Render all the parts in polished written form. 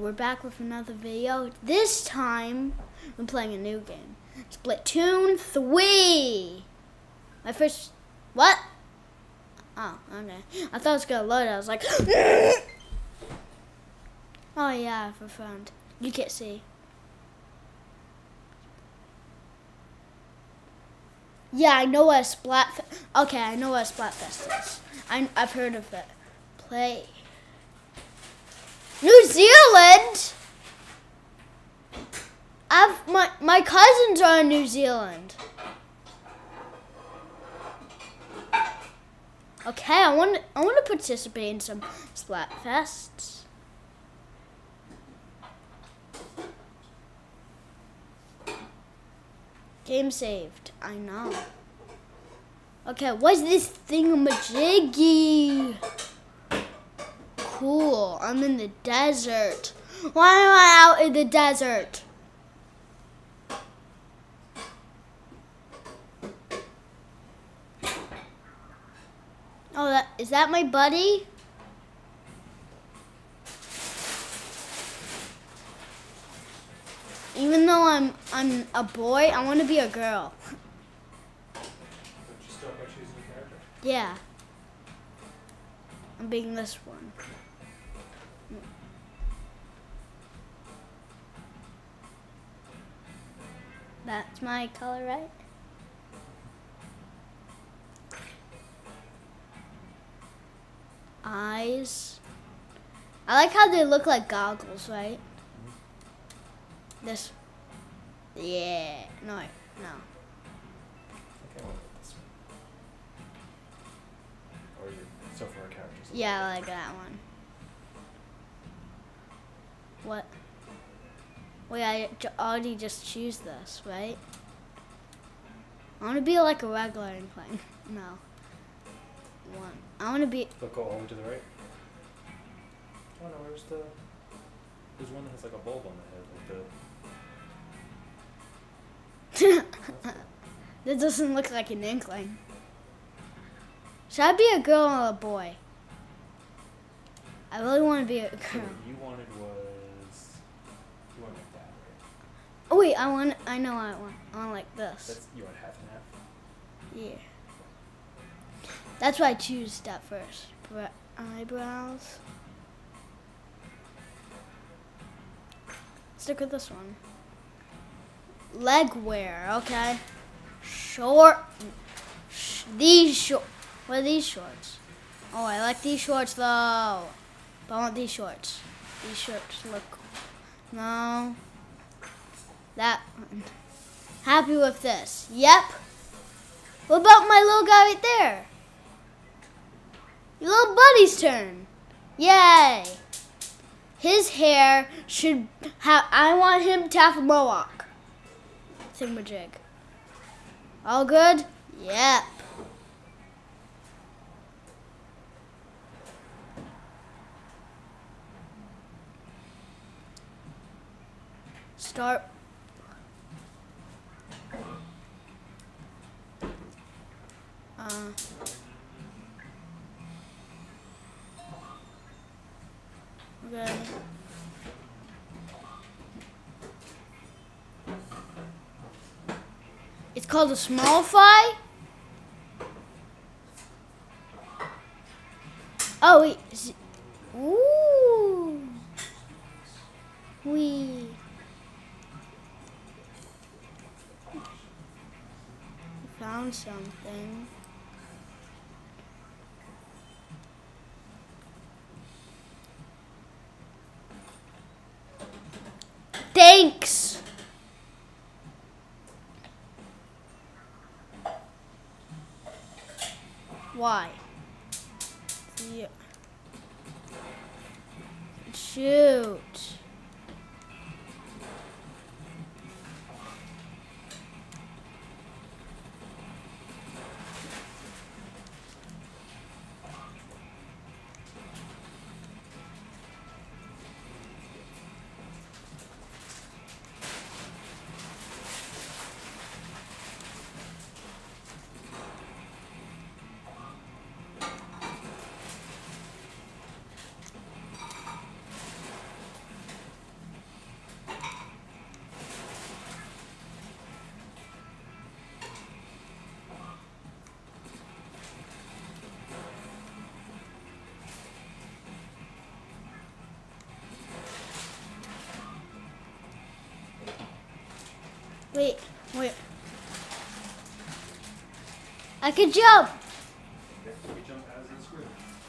we're back with another video. This time, I'm playing a new game. Splatoon 3! My first... What? Oh, okay. I thought it was gonna load. I was like... Oh yeah, I have a friend. You can't see. Yeah, I know what a Okay, I know what a Splatfest is. I've heard of it. Play... New Zealand? My cousins are in New Zealand. Okay, I want to participate in some Splatfests. Game saved. I know. Okay, what's this thingamajiggy? Cool. I'm in the desert. Why am I out in the desert? Oh, is that my buddy? Even though I'm a boy, I want to be a girl. But you start by choosing a character? Yeah. I'm being this one. That's my color, right? Eyes. I like how they look like goggles, right? This. Yeah. No. Okay, well, this one. Or your so far characters. Yeah, I like that one. What? Wait, I already just choose this, right? I want to be like a regular incline. No. One. I want to be... Look, go all the way to the right. Oh no, where's the... There's one that has like a bulb on the head, like the... That doesn't look like an incline. Should I be a girl or a boy? I really want to be a girl. So what you wanted was... You want like that, right? Oh wait, I know what I want. I want like this. That's, you want half and half? Yeah. That's why I choose that first. Eyebrows. Stick with this one. Leg wear, okay. Short. These short. What are these shorts? Oh, I like these shorts though. But I want these shorts. These shorts look cool. No. That one. Happy with this. Yep. What about my little guy right there? Your little buddy's turn. Yay. His hair should have, I want him to have a mohawk. Thingamajig. All good? Yep. Start. Okay. It's called a small fry. Oh wait. Ooh. We found something. Thanks. Why? Yeah. Shoot. Wait, wait. I can jump. Yeah, you jump as in screw.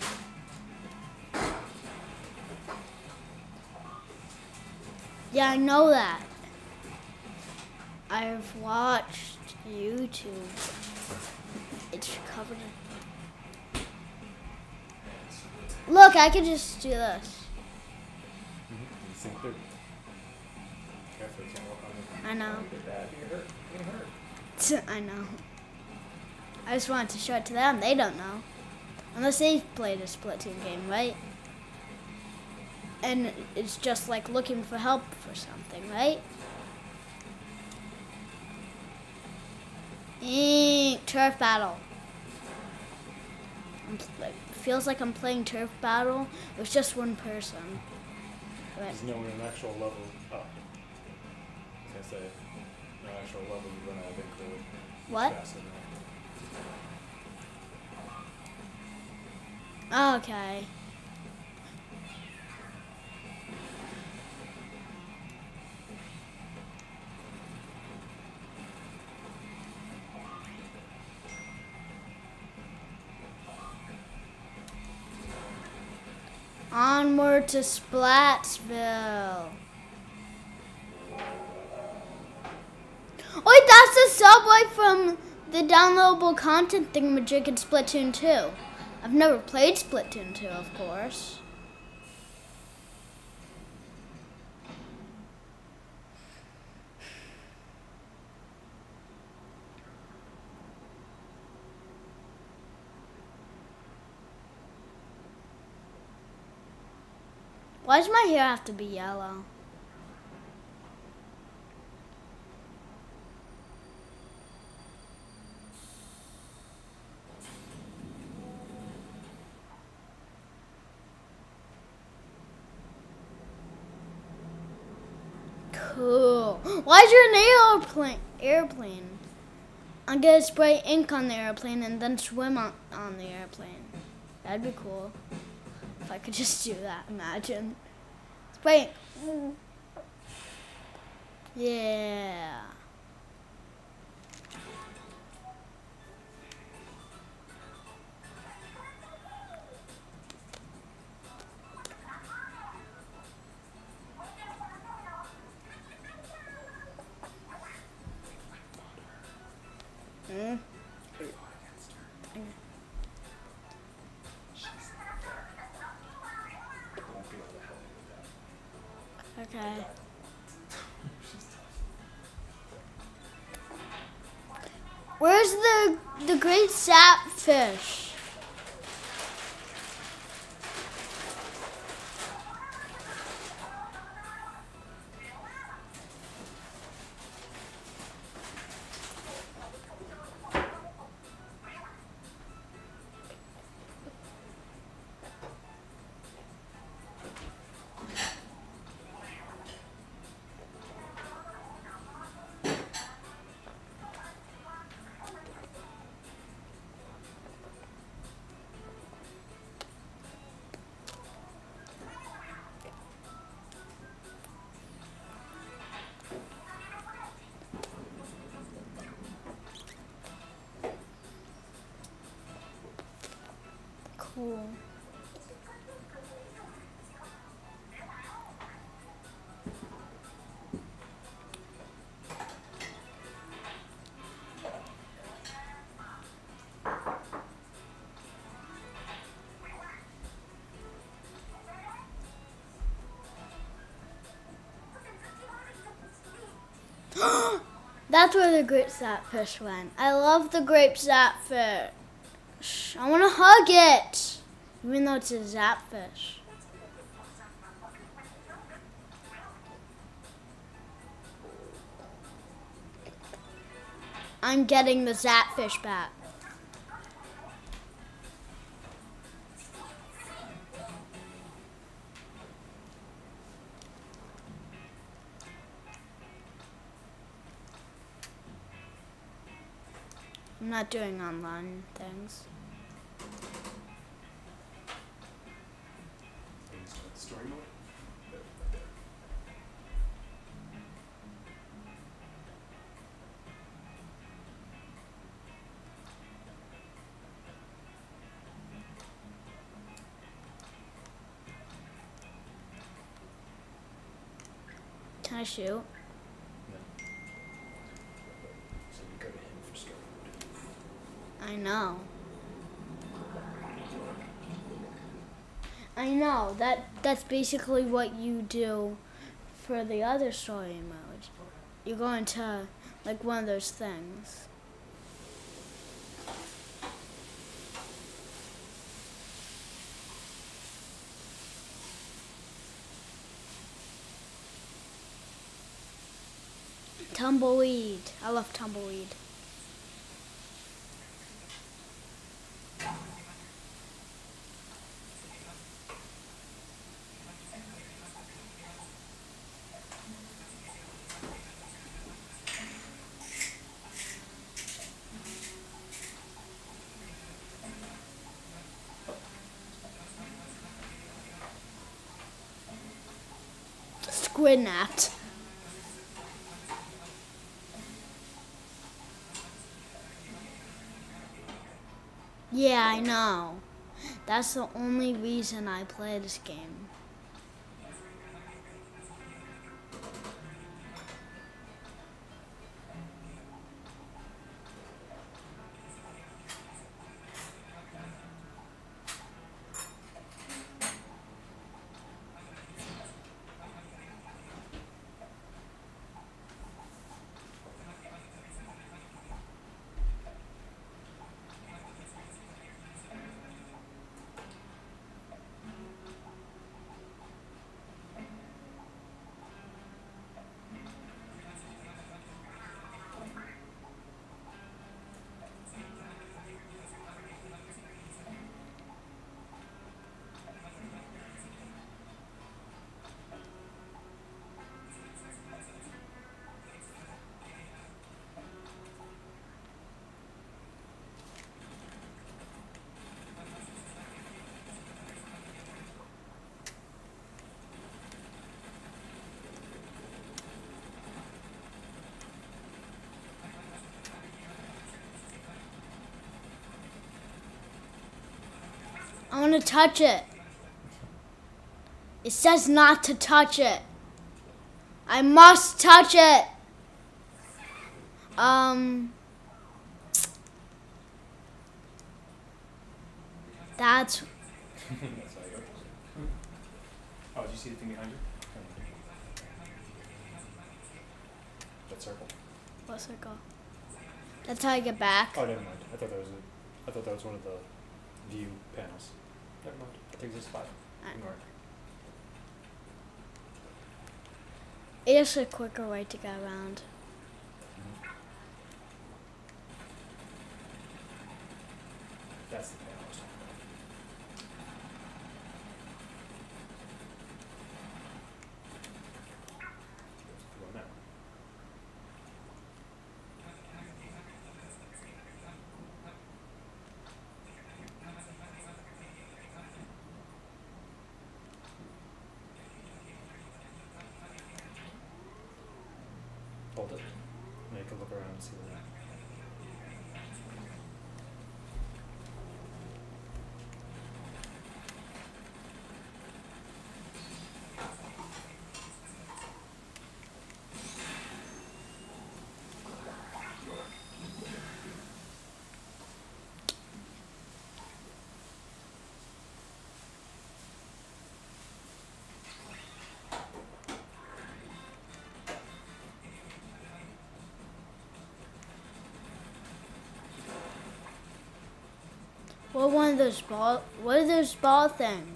Yeah, I know that. I've watched YouTube. It's covered in... Look, I can just do this. Same thing. Careful, you can't walk on it. I know. Get that. You get hurt. I know. I just wanted to show it to them. They don't know. Unless they've played a Splatoon game, right? And it's just like looking for help for something, right? Turf battle. Feels like I'm playing turf battle with just one person. But There's no an actual level up. I was gonna say, no actual level you run out of it. what? Faster than Okay. Onward to Splatsville. Wait, that's the subway from the downloadable content thingamajig in Splatoon 2. I've never played Splatoon 2, of course. Why does my hair have to be yellow? Cool. Why is there an airplane? I'm gonna spray ink on the airplane and then swim on the airplane. That'd be cool. If I could just do that, imagine. Spray ink. Yeah. Okay. Where's the great sapfish? Cool. That's where the grape sapfish went. I love the grape sapfish. I want to hug it, even though it's a zapfish. I'm getting the zapfish back. I'm not doing online things. story mode. Can I shoot? No. So you go to him for story mode. I know. I know. That's basically what you do for the other story mode. You go into like one of those things. Tumbleweed. I love tumbleweed. Squid napped. Yeah, I know. That's the only reason I play this game. I want to touch it. It says not to touch it. I must touch it. That's. That's how I go. Oh, did you see the thing behind you? That circle. What circle? That's how I get back. Oh, never mind. I thought that was one of the view panels. Never mind. I think there's 5. Ignore it. It's a quicker way to get around. That's the panel I was talking about. Go now. Hold it. Make a look around and see what. What are those ball things?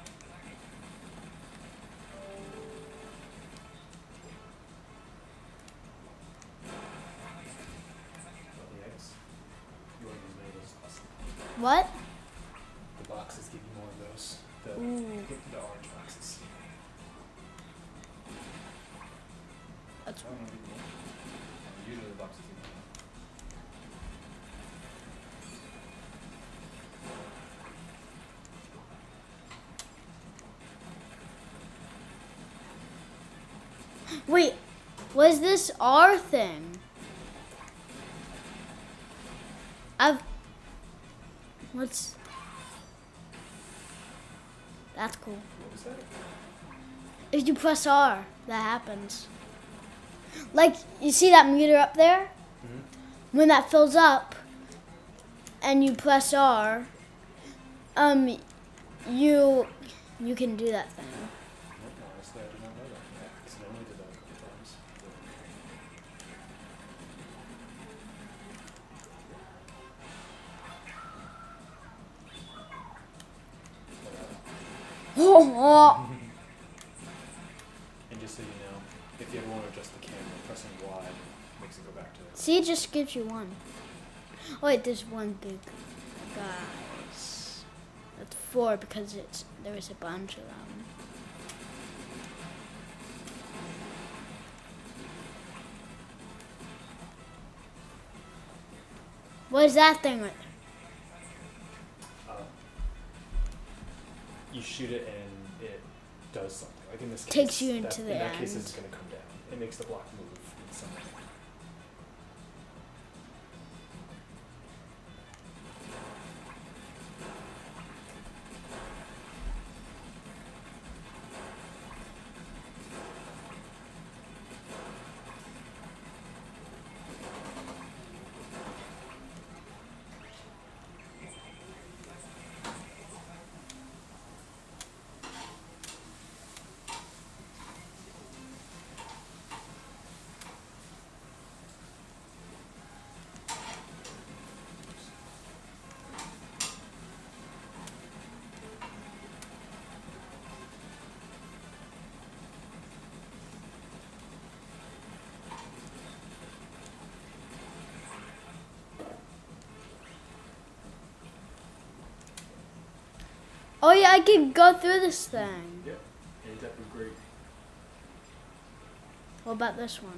The eggs. You want to use many of those awesome. What? The boxes give you more of those. Ooh. The orange boxes. That's I don't know if you can. Usually the boxes. Wait, was this our thing? What's... That's cool. What was that? If you press R, that happens. like you see that meter up there? Mm-hmm. When that fills up and you press R, you can do that thing. Honestly, I did not know that. I accidentally did that a couple times. Oh, And just so you know, if you ever want to adjust the camera, pressing Y makes it go back to it. see, it just gives you one. Oh, wait, there's one big guys. That's 4 because there was a bunch of them. What is that thing? You shoot it and it does something. Like in this case, Takes you into the in that end. case, it's going to come down. It makes the block move in some way. Oh yeah, I can go through this thing. Yep. Yeah, that would be great. What about this one?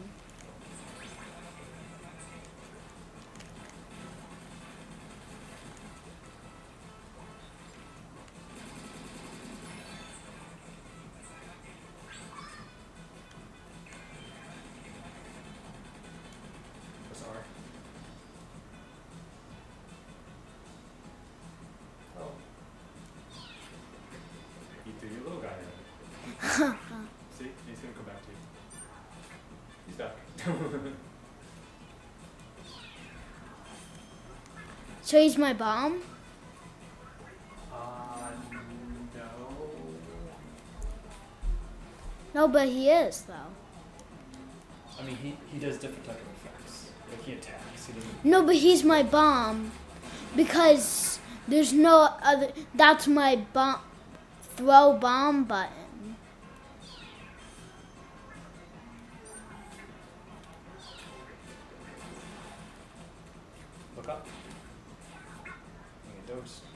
Press R. Oh. You threw your little guy in. See? He's going to come back to you. He's back. So he's my bomb? No. No, but he is though. I mean, he does different type of effects. Like he attacks. He doesn't. No, but he's my bomb because there's no other. That's my bomb. Throw bomb button. Look up. And get dosed.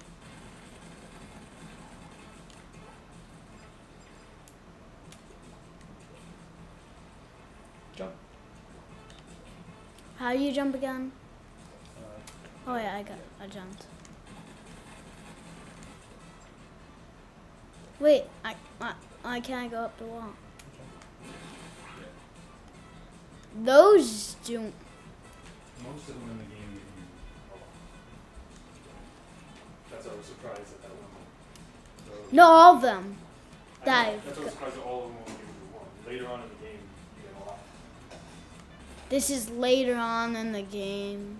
Jump. How do you jump again? Uh, Oh yeah, I jumped. Wait, I can't go up the wall. Those do. Most of them in the game give you a lot. That's why I was surprised at that one. So, No, all of them. that's why I was surprised that all of them only give you one. Later on in the game, you get a lot. This is later on in the game.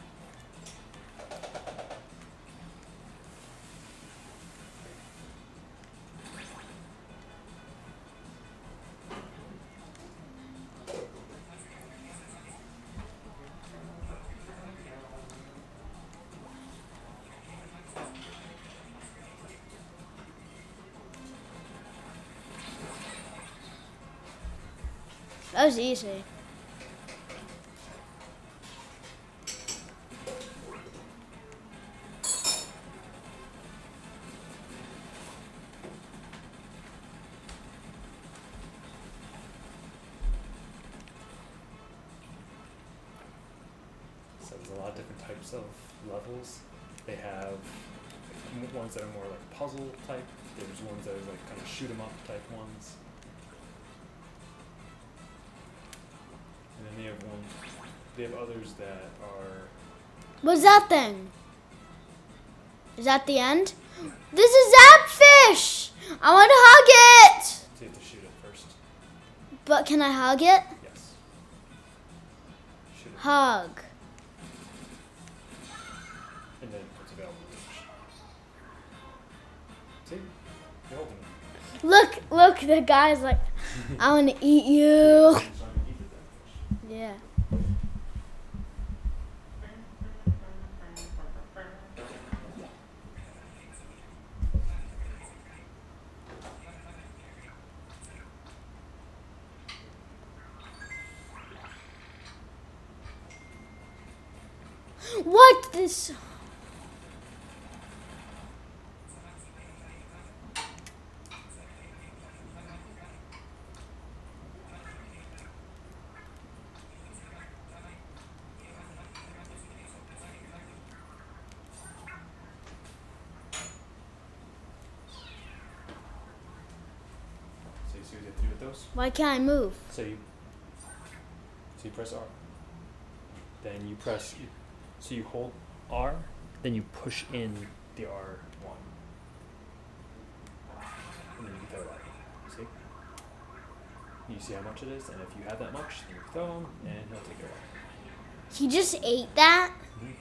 That was easy. So there's a lot of different types of levels. They have ones that are more like puzzle type. There's ones that are like kind of shoot 'em up type ones. And then they have others that are. What's that thing? Is that the end? This is Zapfish! I want to hug it! So you have to shoot it first. But can I hug it? Yes. Hug. And then it's available to reach. See? You're holding it. Look, the guy's like, I want to eat you. You're trying to eat the dead fish. Yeah. What this? So you see what you have to do with those? Why can't I move? So you press R. Then you press, so you hold R, then you push in the R1. And then you throw it out. See? You see how much it is, and if you have that much, then you throw him, and he'll take it away. He just ate that? Mm-hmm.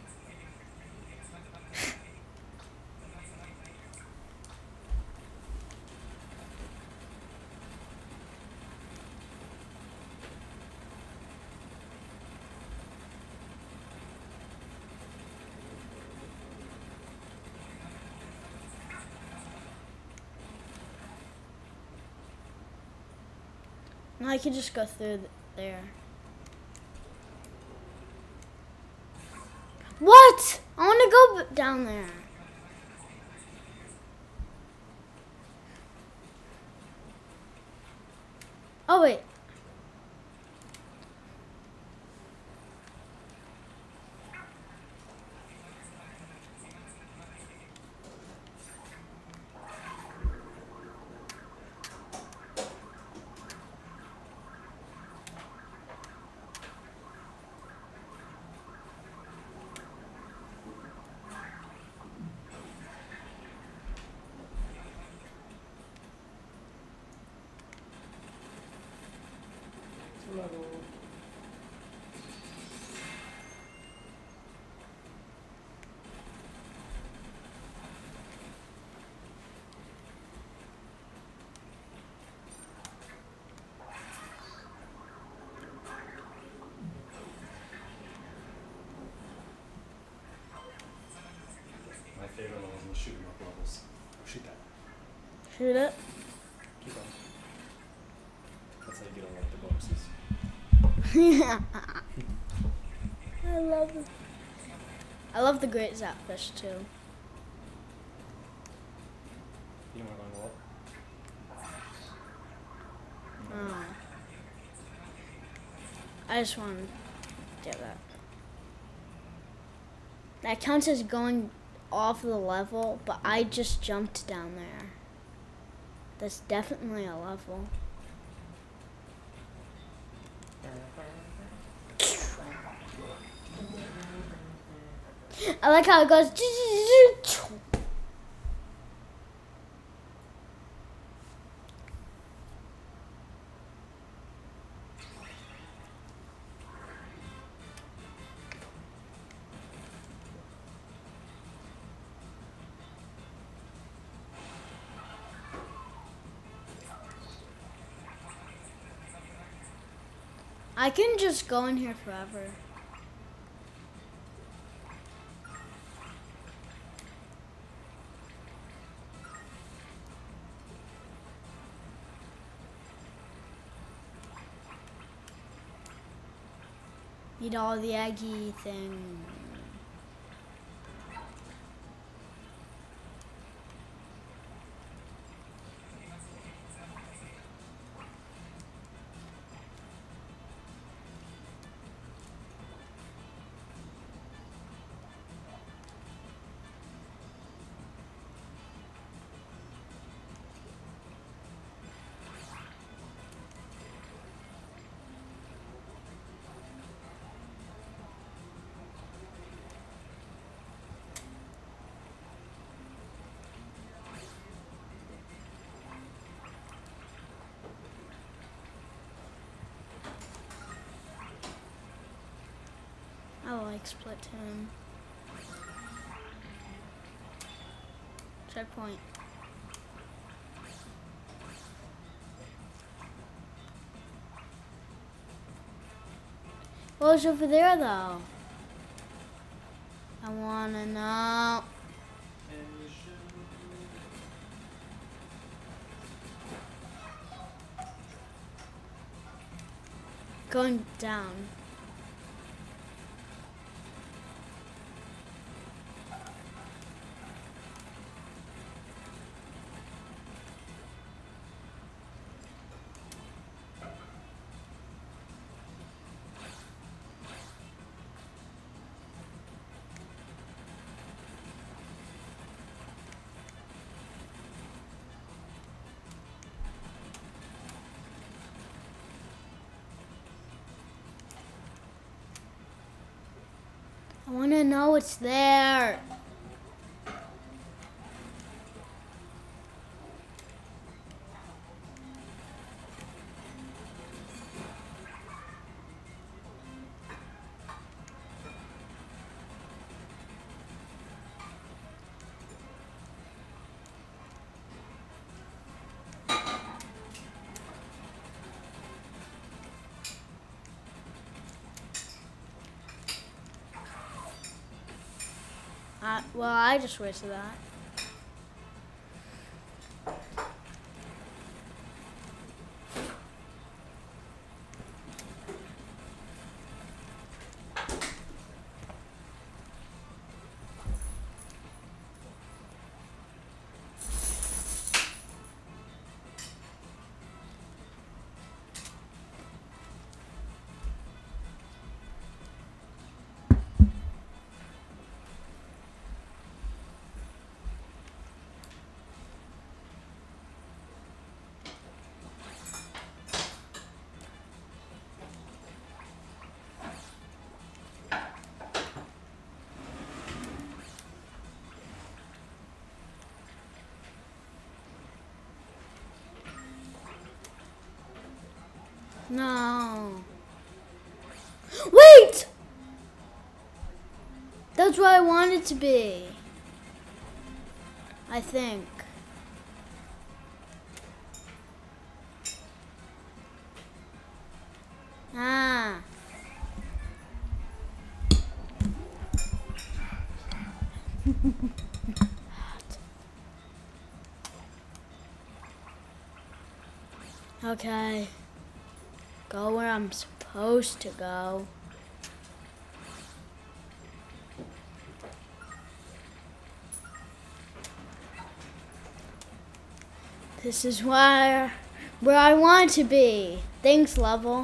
No, I could just go through there. What? I want to go down there. Oh, wait. Level. My favorite level is the shoot 'em up levels. Oh, shoot that. Shoot it. Keep on. That's how you get all like the bonuses. Yeah. I love the great zapfish too. You don't want to go on the wall? Oh. I just want to get that. That counts as going off the level, but I just jumped down there. That's definitely a level. I like how it goes. I can just go in here forever. Eat all the eggy thing. like Splatoon. Checkpoint. What was over there, though? I wanna know. Going down. I wanna know what's there. Well, I just wasted that. No. Wait! That's where I want it to be. I think. Ah. Okay. Go where I'm supposed to go. This is where I want to be. Thanks, level.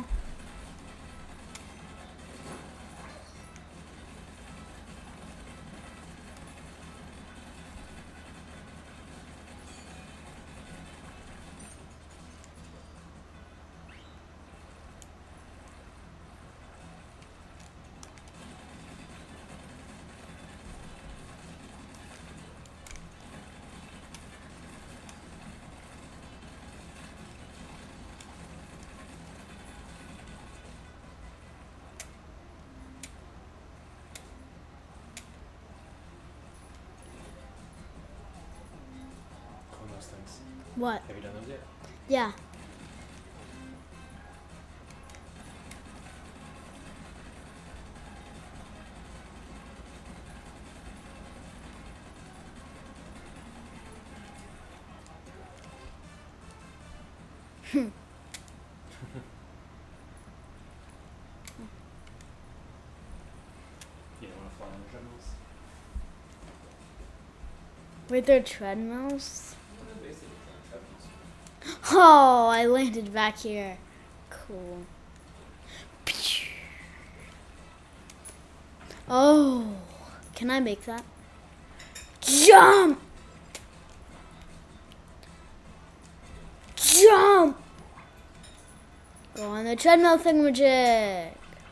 Those things. What? Have you done those yet? Yeah. You don't want to fly on the treadmills? Wait, there are treadmills? Well, they're basically treadmills. Oh, I landed back here. Cool. Oh, can I make that? Jump! Jump! Go on the treadmill thingamajig.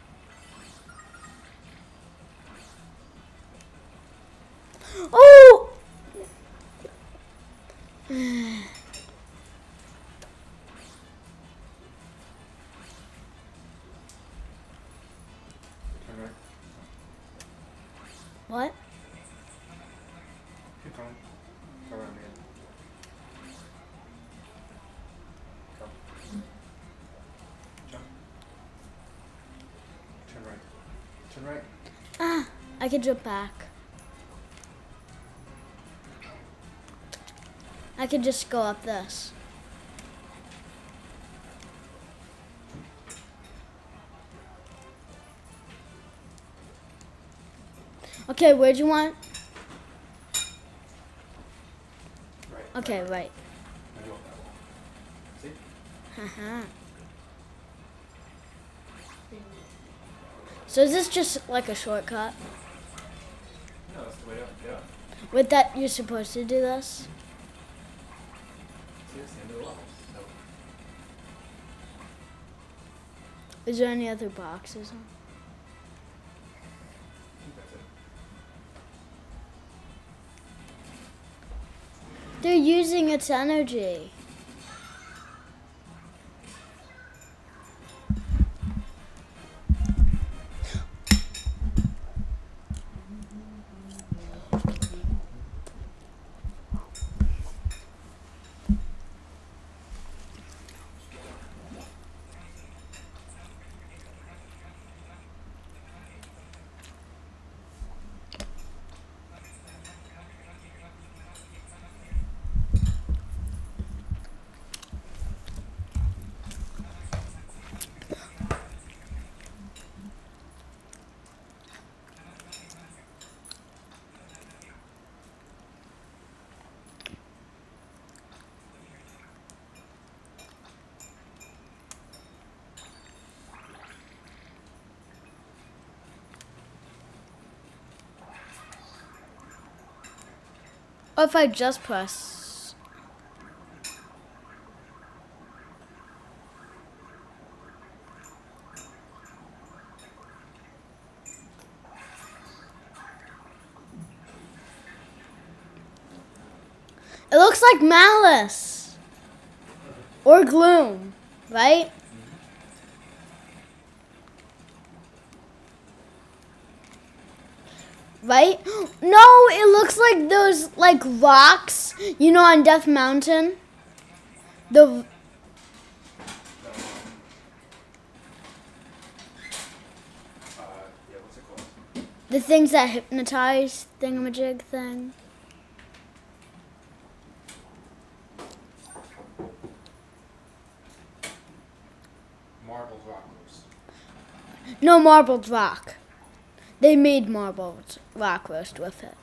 Oh! Turn right. What? Keep going. Go around again. Go. Jump. Turn right. Turn right. Ah, I can jump back. I could just go up this. Okay, where'd you want? Right. Okay, right. Now go up that wall. See? Uh-huh. So is this just like a shortcut? No, that's the way up. Get up. With that, you're supposed to do this? See, that's the end of the level. So, Is there any other boxes? I think that's it. They're using its energy. Or if I just press. It looks like Malice. Or Gloom, right? Right? No, it looks like those like rocks, you know, on Death Mountain. The Yeah, what's it called? the things that hypnotize thingamajig thing. Marble rock roast. No, marbled rock. They made marbled rock roast with it.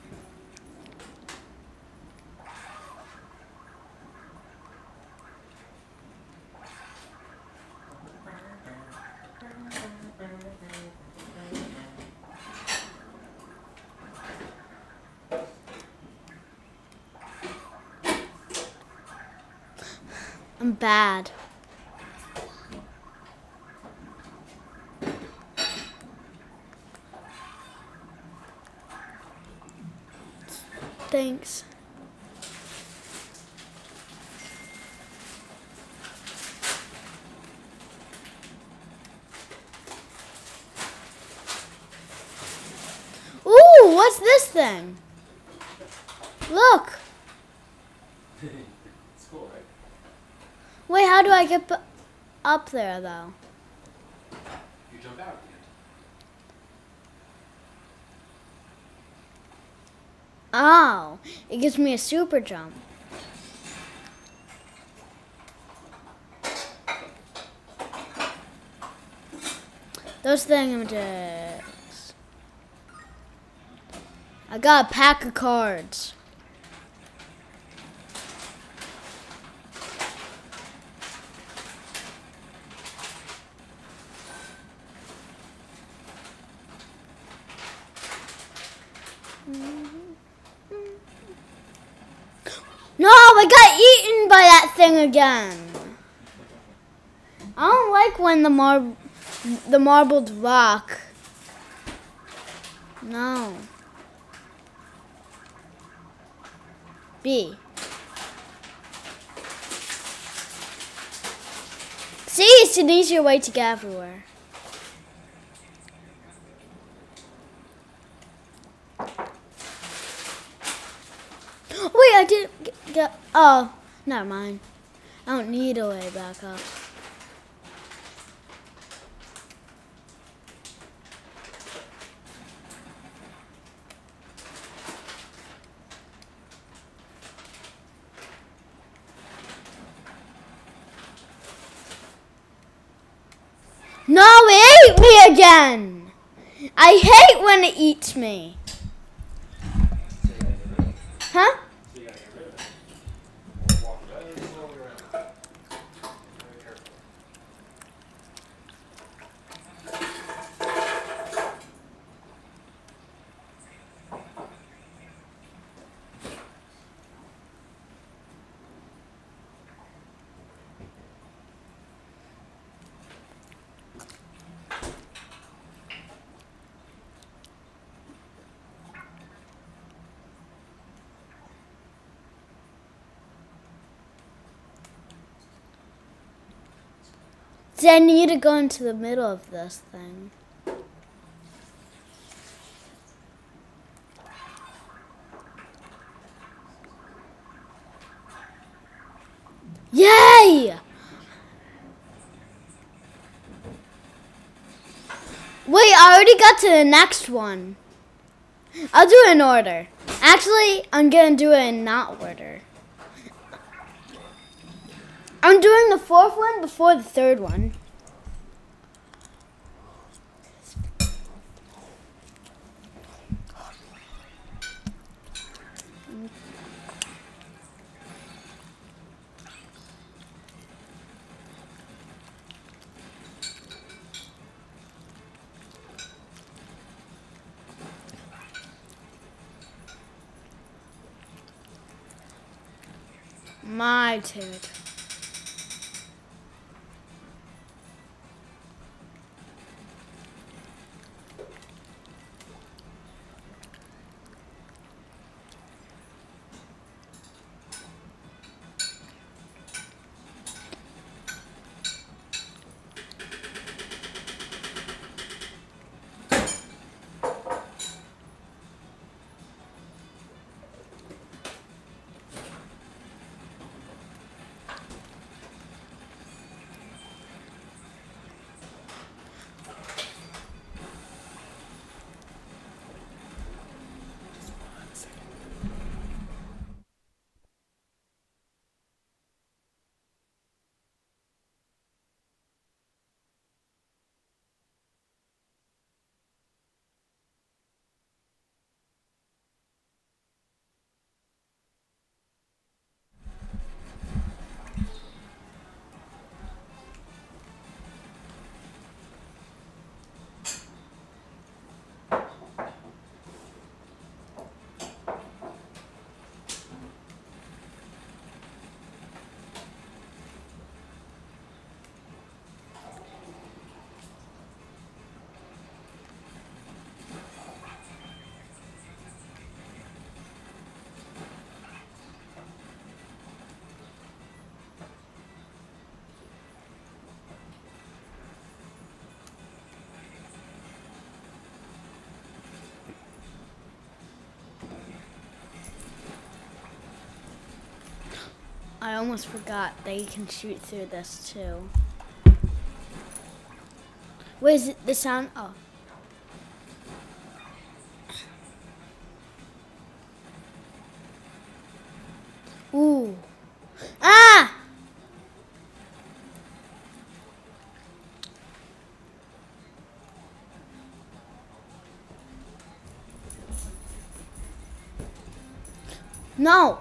I'm bad. Thanks. Ooh, what's this thing? Look. It's cool, right? Wait, how do I get up there, though? You jump out again. Oh, it gives me a super jump. Those thingamajigs. I got a pack of cards. No, I got eaten by that thing again. I don't like when the marbled rock. No. B. See, it's an easier way to get everywhere. Oh, never mind. I don't need a way back up. No, it ate me again! I hate when it eats me. Huh? So you gotta get rid of it. Or walk very slowly around. Very carefully. See, I need to go into the middle of this thing. Yay! Wait, I already got to the next one. I'll do it in order. Actually, I'm gonna do it in not order. I'm doing the fourth one before the third one. My turn. I almost forgot that you can shoot through this too. Wait, is it the sound? Oh. Ooh. Ah! No.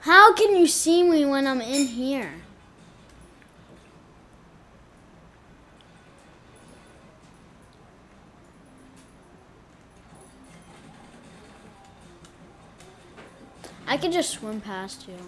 How can you see me when I'm in here? I could just swim past you.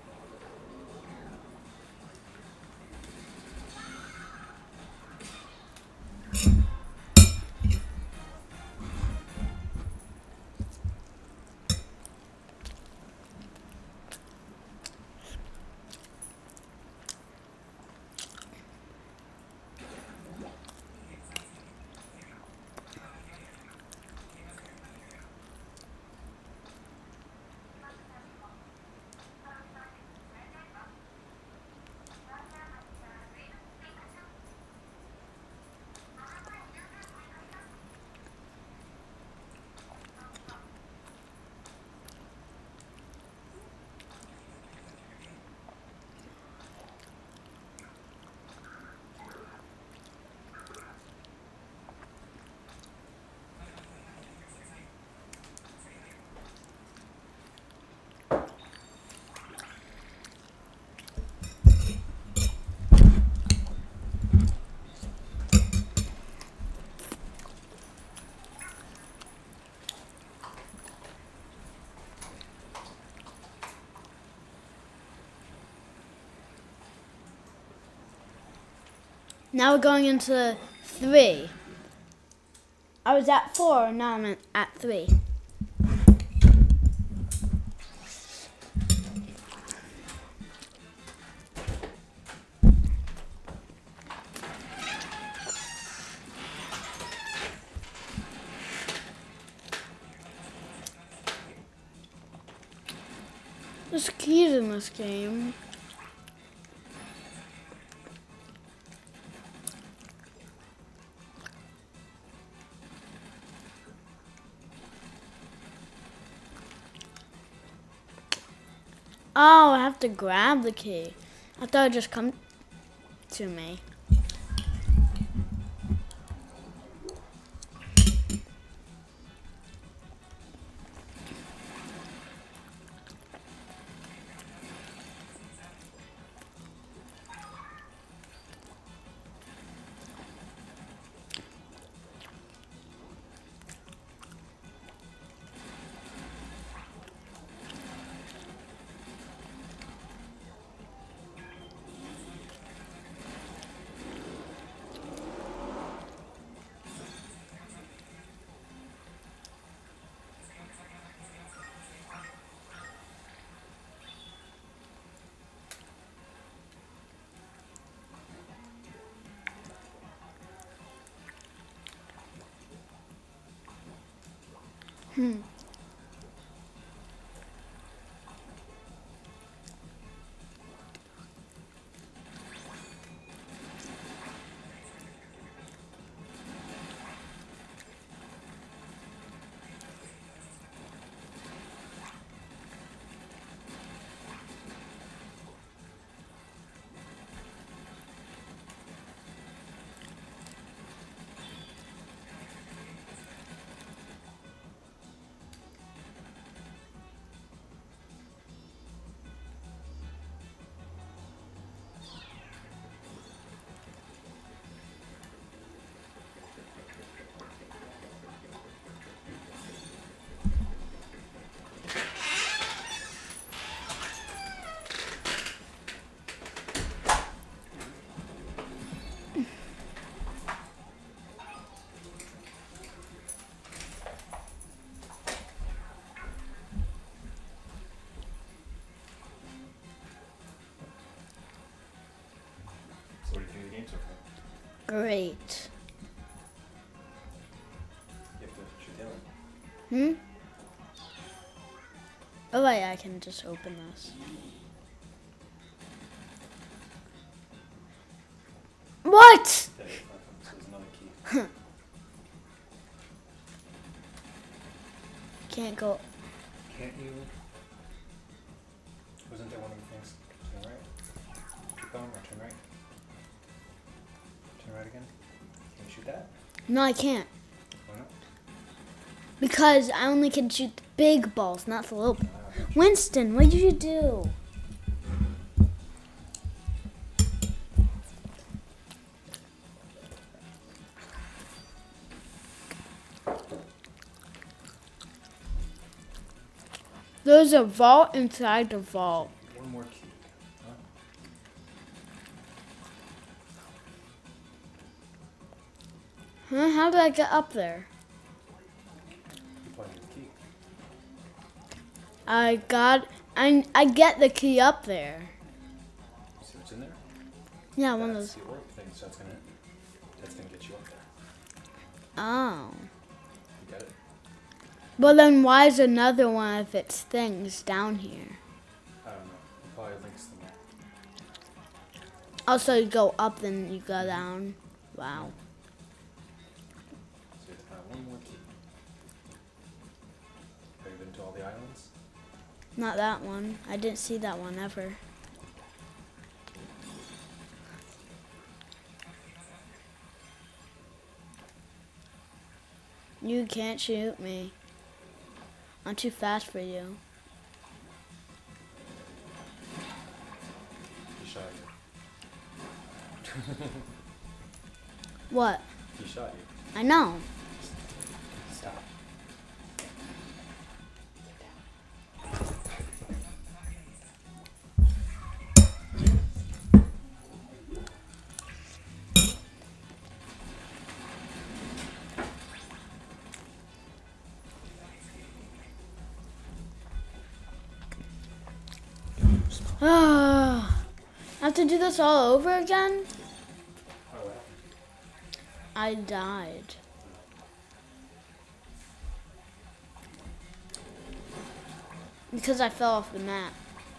Now we're going into 3. I was at 4, now I'm at 3. There's keys in this game. Oh, I have to grab the key. I thought it'd just come to me. Great. You have to shoot down. Oh, yeah, I can just open this. What? There's another key. Can't go. Can't you? Wasn't there one of the things? Turn right. Keep going or turn right. Turn right again. Can you shoot that? No, I can't. Why not? Because I only can shoot the big balls, not the little balls. Winston, what did you do? There's a vault inside the vault. One more key. Huh? Huh? How did I get up there? You find the key. I get the key up there. See what's in there? Yeah, one of That's those. the orb thing, so that's gonna get you up there. Oh. You get it? Well, then why is another one of its things down here? I don't know. It probably links them all. Also, you go up, then you go down. Wow. So you have to find one more key. Have you been to all the islands? Not that one. I didn't see that one ever. You can't shoot me. I'm too fast for you. He shot you. What? He shot you. I know. Stop. I have to do this all over again? Oh, what happened? I died. Because I fell off the map.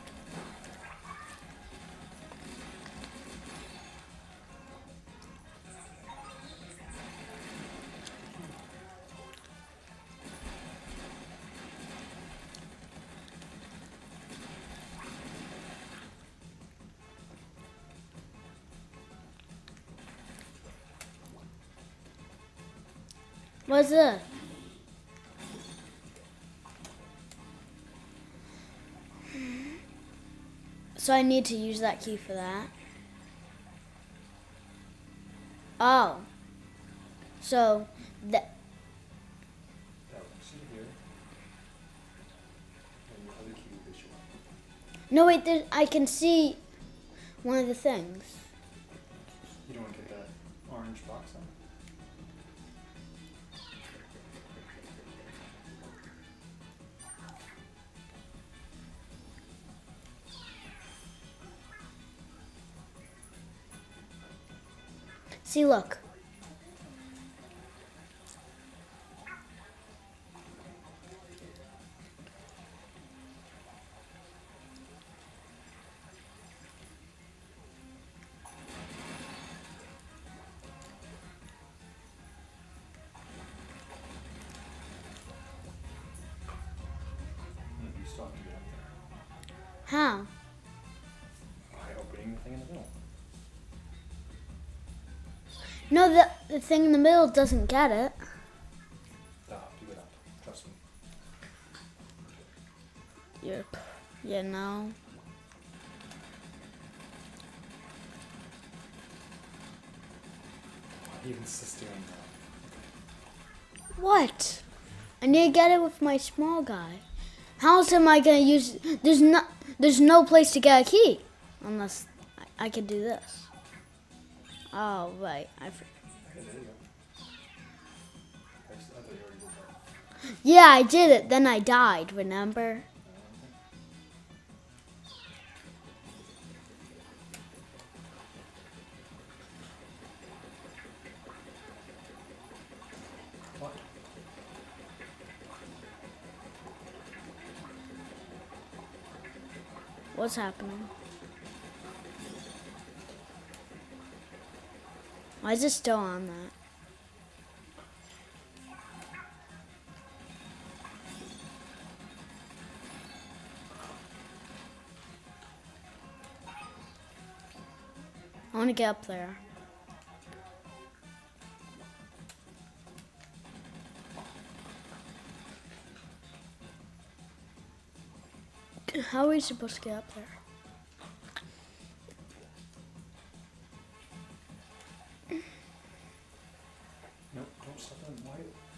What's this? So I need to use that key for that. Oh. So that. That one. See here. And your other key will get you up. No, wait, I can see one of the things. You don't want to get that orange box on? See, look. You still have to get up there. How? By opening the thing in the middle. No, the thing in the middle doesn't get it. Stop, you get up. Trust me. Yep. Yeah, no. Why are you insisting on that? What? I need to get it with my small guy. How else am I gonna use? There's no place to get a key, unless I could do this. Oh right, Hey, there you go. I thought you already did that. Yeah, I did it. Then I died. Remember? What? What's happening? Why is it still on that? I want to get up there. How are we supposed to get up there? No, don't step on. Why?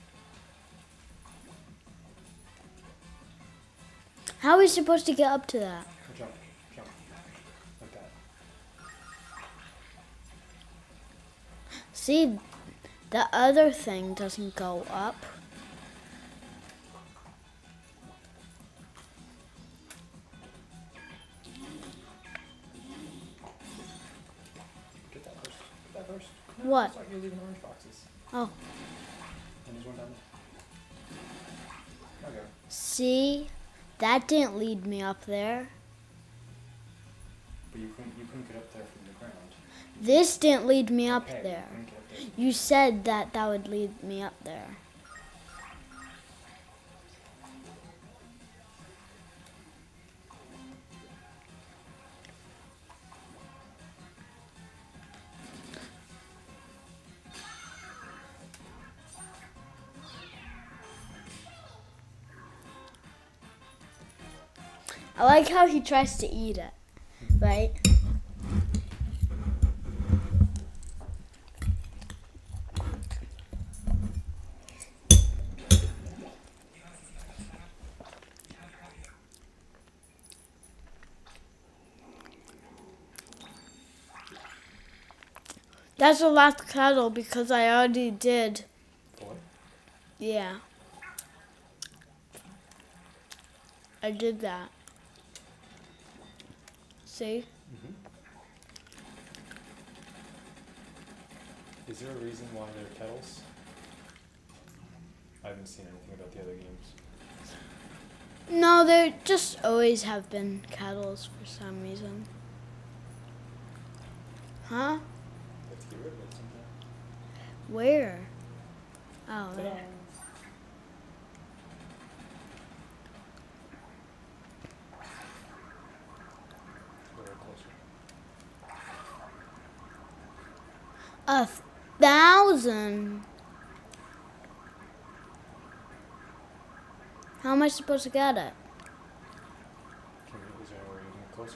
How are we supposed to get up to that? Jump. Jump. Like that. See, the other thing doesn't go up. Get that first. Get that first. No, What? it's like you're leaving orange boxes. Oh, And there's one down there. Okay. see, that didn't lead me up there. But you couldn't get up there from the ground. This didn't lead me up Okay, there. you couldn't get up there. You said that that would lead me up there. I like how he tries to eat it, right? That's the last cattle because I already did. What? Yeah. I did that. See? Mm-hmm. Is there a reason why they're kettles? I haven't seen anything about the other games. No, there just always have been cattles for some reason. Huh? Let's get rid of it sometime. Where? Oh, Ta-da. there. A little closer. 1,000. How am I supposed to get it? Is there any way you can get closer?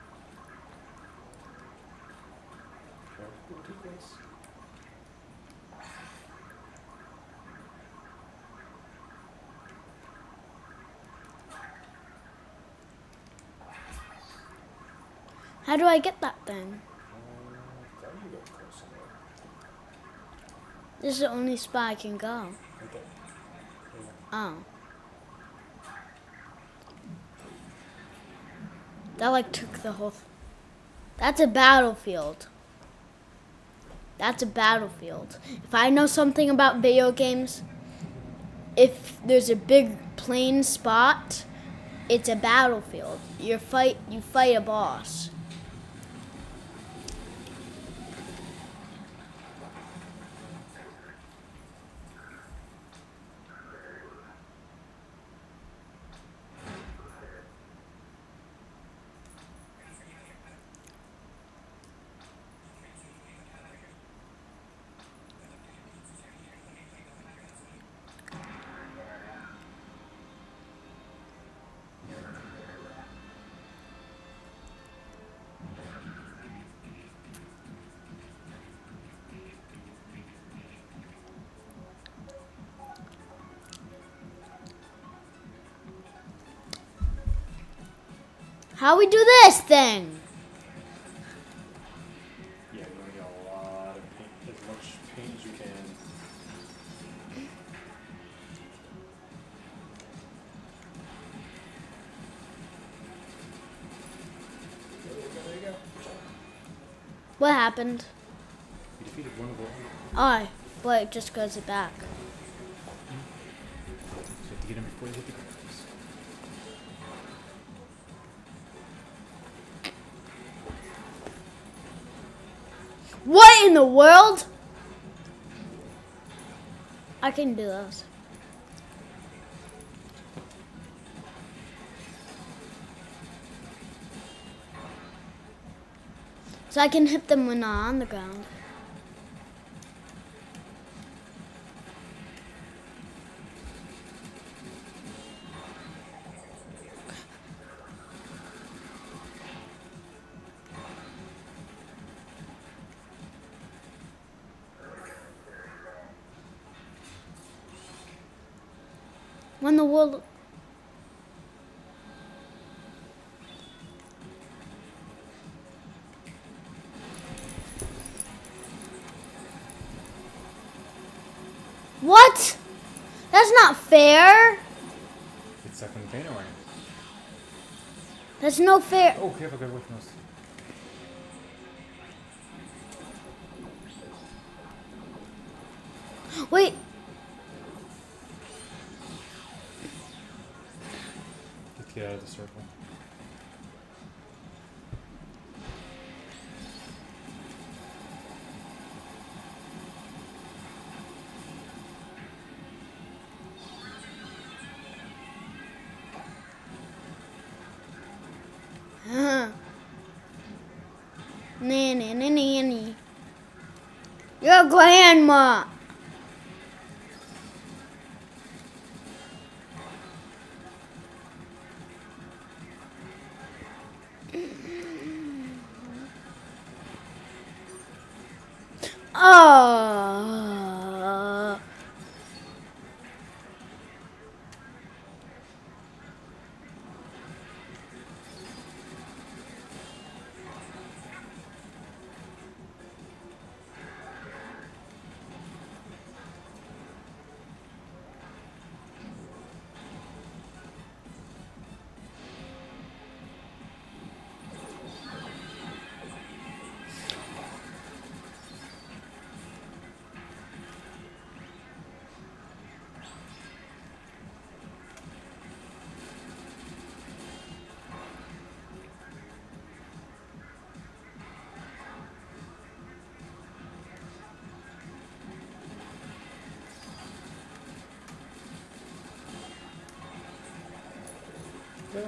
Sure. We'll do this. How do I get that thing? There you go, close somewhere. This is the only spot I can go. Right there. Oh. That like took the whole... That's a battlefield. That's a battlefield. If I know something about video games, if there's a big plain spot, it's a battlefield. You fight a boss. How we do this thing? Yeah, you're gonna get a lot of paint, as much paint as you can. There you go. What happened? You defeated one of the... Oh, but it just goes back. So you have to get him before you hit the ground. What in the world? I can do those. So I can hit them when they're on the ground. When the world. What? That's not fair. It's stuck in the container, right? That's no fair. Oh, careful, get away from us. Wait. Get out of the circle. Nanny. Your grandma. Oh. Go.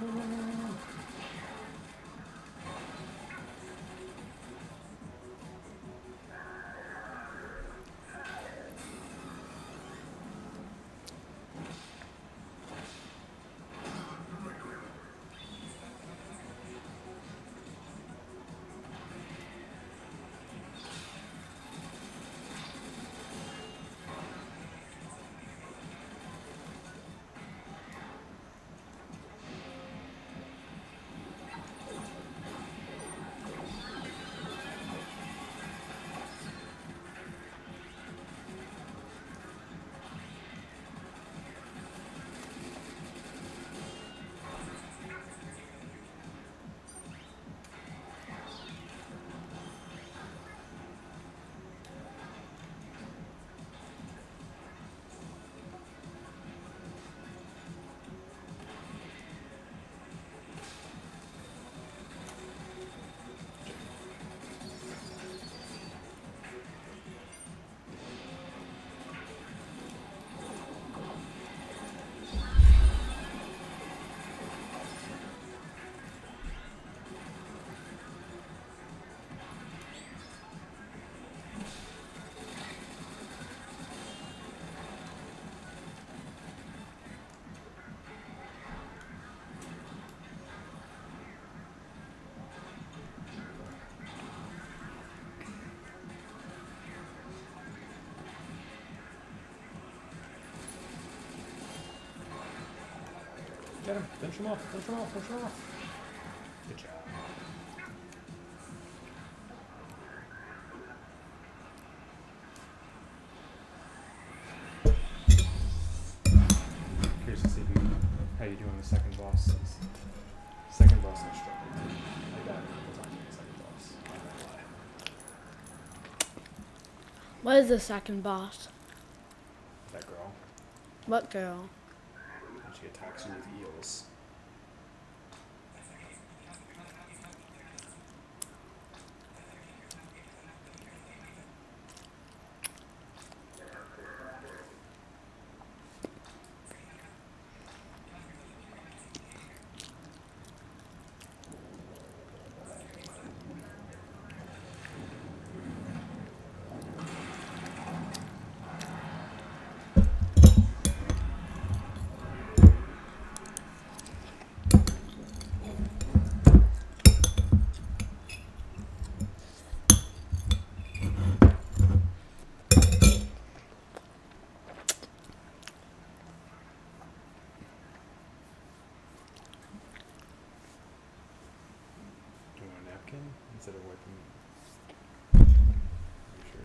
Get him. Finish him off. Finish him off. Finish him off. Good job. Curious to see how you do on the second boss. Second boss I struggled. I got it. The second boss. I'm not gonna lie. What is the second boss? That girl. What girl? And she attacks you with eels. napkin instead of wiping. Your shirt.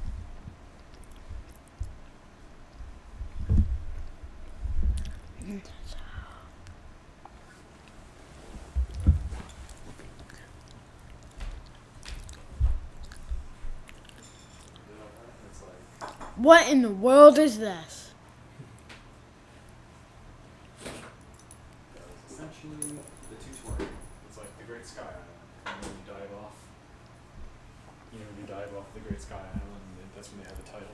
It's like What in the world is this? that was essentially the tutorial. It's like the Great Sky Island. And when you dive off, you dive off the Great Sky Island, and that's when they have the title.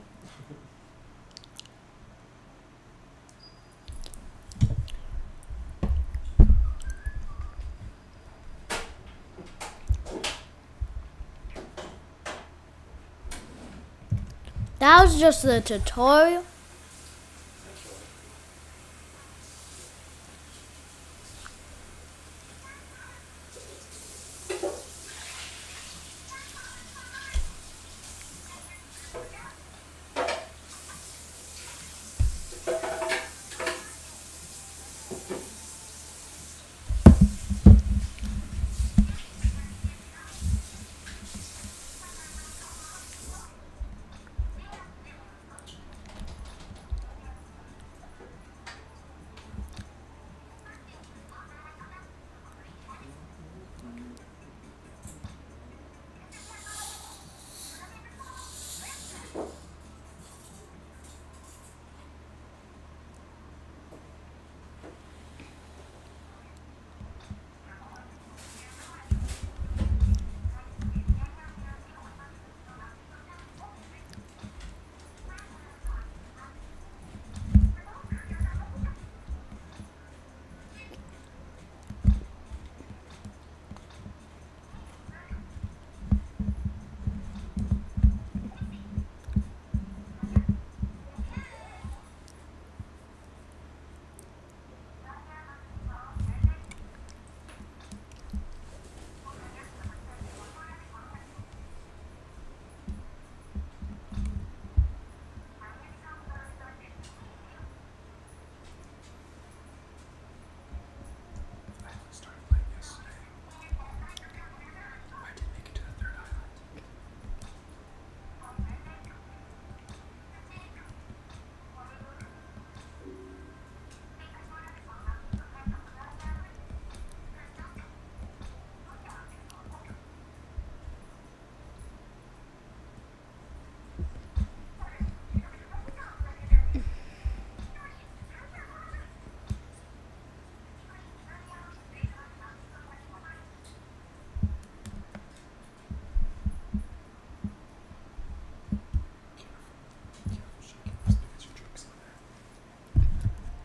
That was just the tutorial. Essentially. I started playing yesterday. I didn't make it to the third island. Careful shaking just because your joke's in there.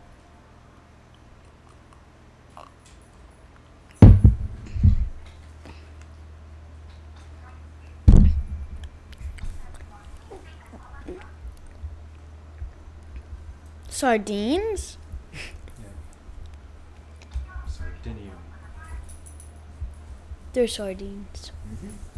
Sardines? Yeah. Sardinium. They're sardines. Mm-hmm.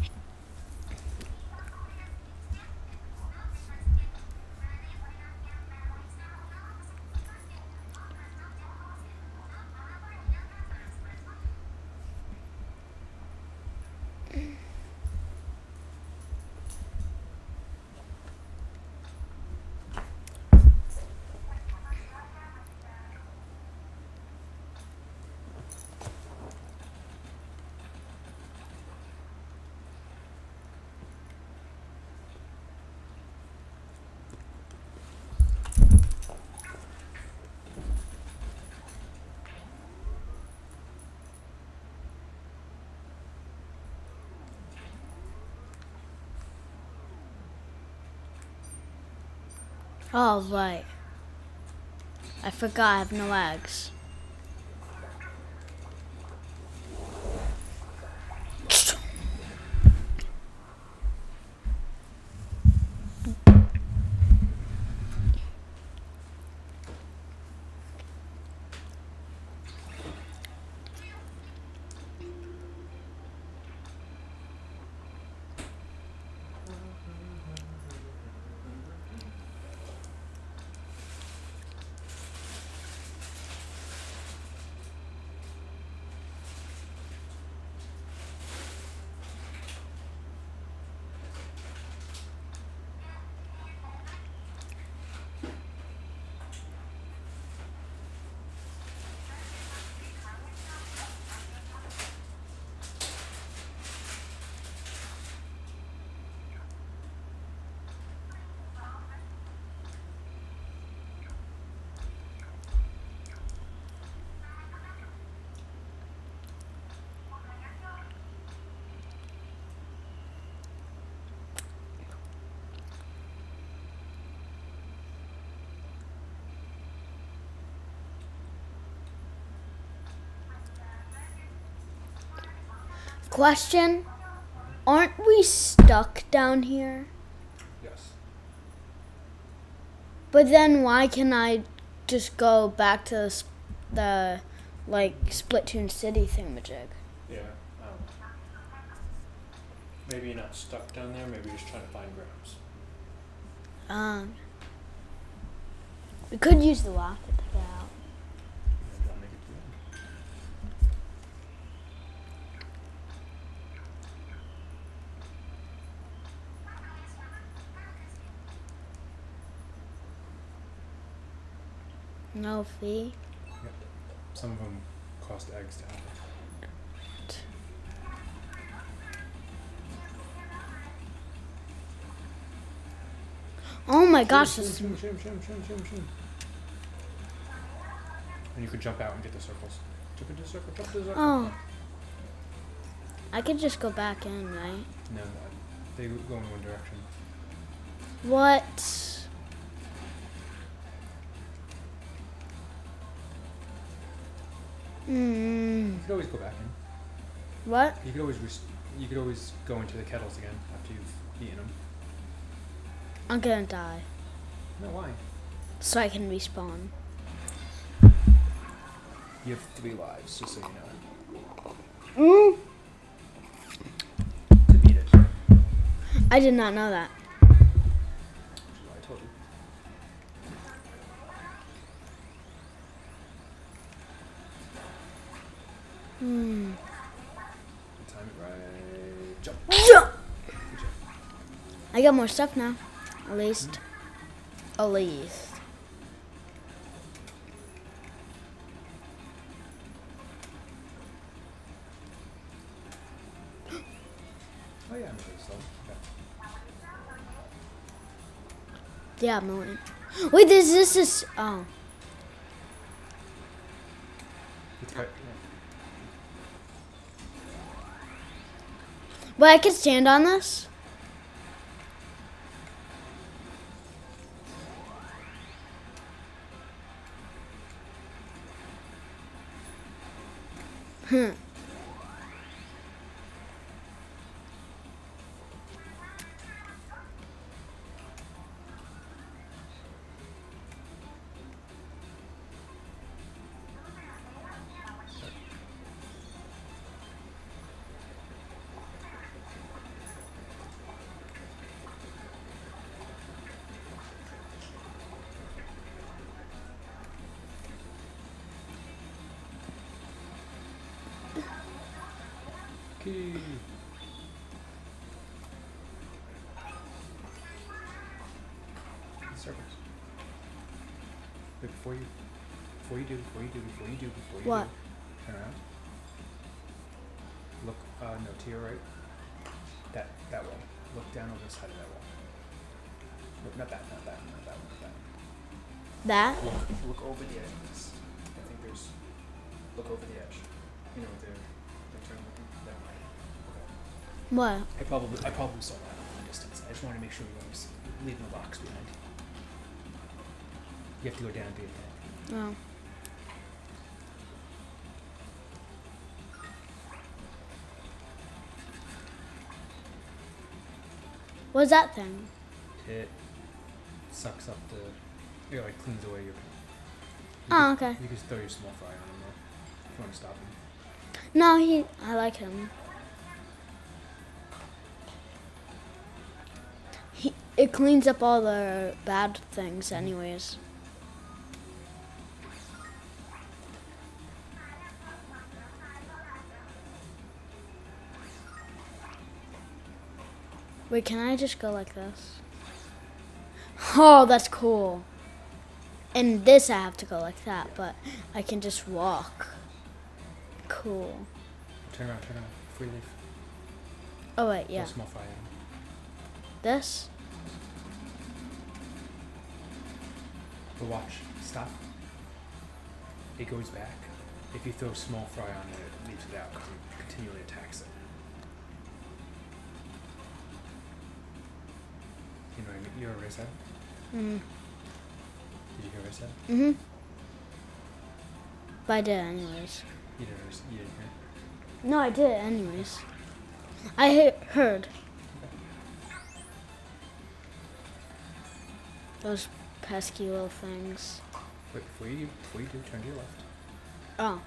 Oh, right. I forgot I have no eggs. Question: aren't we stuck down here? Yes. But then why can I just go back to the like Splatoon City thingamajig? Yeah. I don't know. Maybe you're not stuck down there. Maybe you're just trying to find Grams. We could use the rocket to get out. Maybe I'll make it to the end. No fee. Yep. Some of them cost eggs to have. Oh my gosh! Shoot, shoot, shoot, shoot, shoot, shoot, shoot. And you could jump out and get the circles. Jump into the circle, jump into the circle. Oh. I could just go back in, right? No, they go in one direction. What? You could always go back in. What? You could always go into the kettles again after you've eaten them. I'm gonna die. No, why? So I can respawn. You have 3 lives, just so you know. To beat it. I did not know that. Which is why I told you. Time it right. Jump. Jump! Good job. I got more stuff now. At least. At least. Oh yeah, I'm really slow. Okay. Yeah, I'm going. Wait, this is. Oh. It's right. But I can stand on this? Key. Circles. Wait, before you do. What? Turn around. Look, no, to your right. That wall. Look down on the side of that wall. Look, not that one. That? Look over the edge of this. I think there's. Look over the edge. You know, they're turning that way. What? I probably saw that from a distance. I just wanted to make sure you always leave no box behind. You have to go down to get that. Oh. What's that thing? It sucks up the. It like cleans away your. Oh, okay. You can just throw your small fry on him there if you want to stop him. No, I like him. It cleans up all the bad things anyways. Wait, can I just go like this? Oh, that's cool. And this I have to go like that, but I can just walk. Cool. Turn around. Before you leave. Oh wait, yeah. Throw a small fry on him. This? But watch. Stop. It goes back. If you throw small fry on it, it leaves it out because it continually attacks it. You know what I mean? You heard what I said? Mm. Did you hear what I said? Mm-hmm. But I did it anyways. You didn't hear? No, I did it anyways. I heard. Those pesky little things. Wait, before you do, turn to your left. Oh.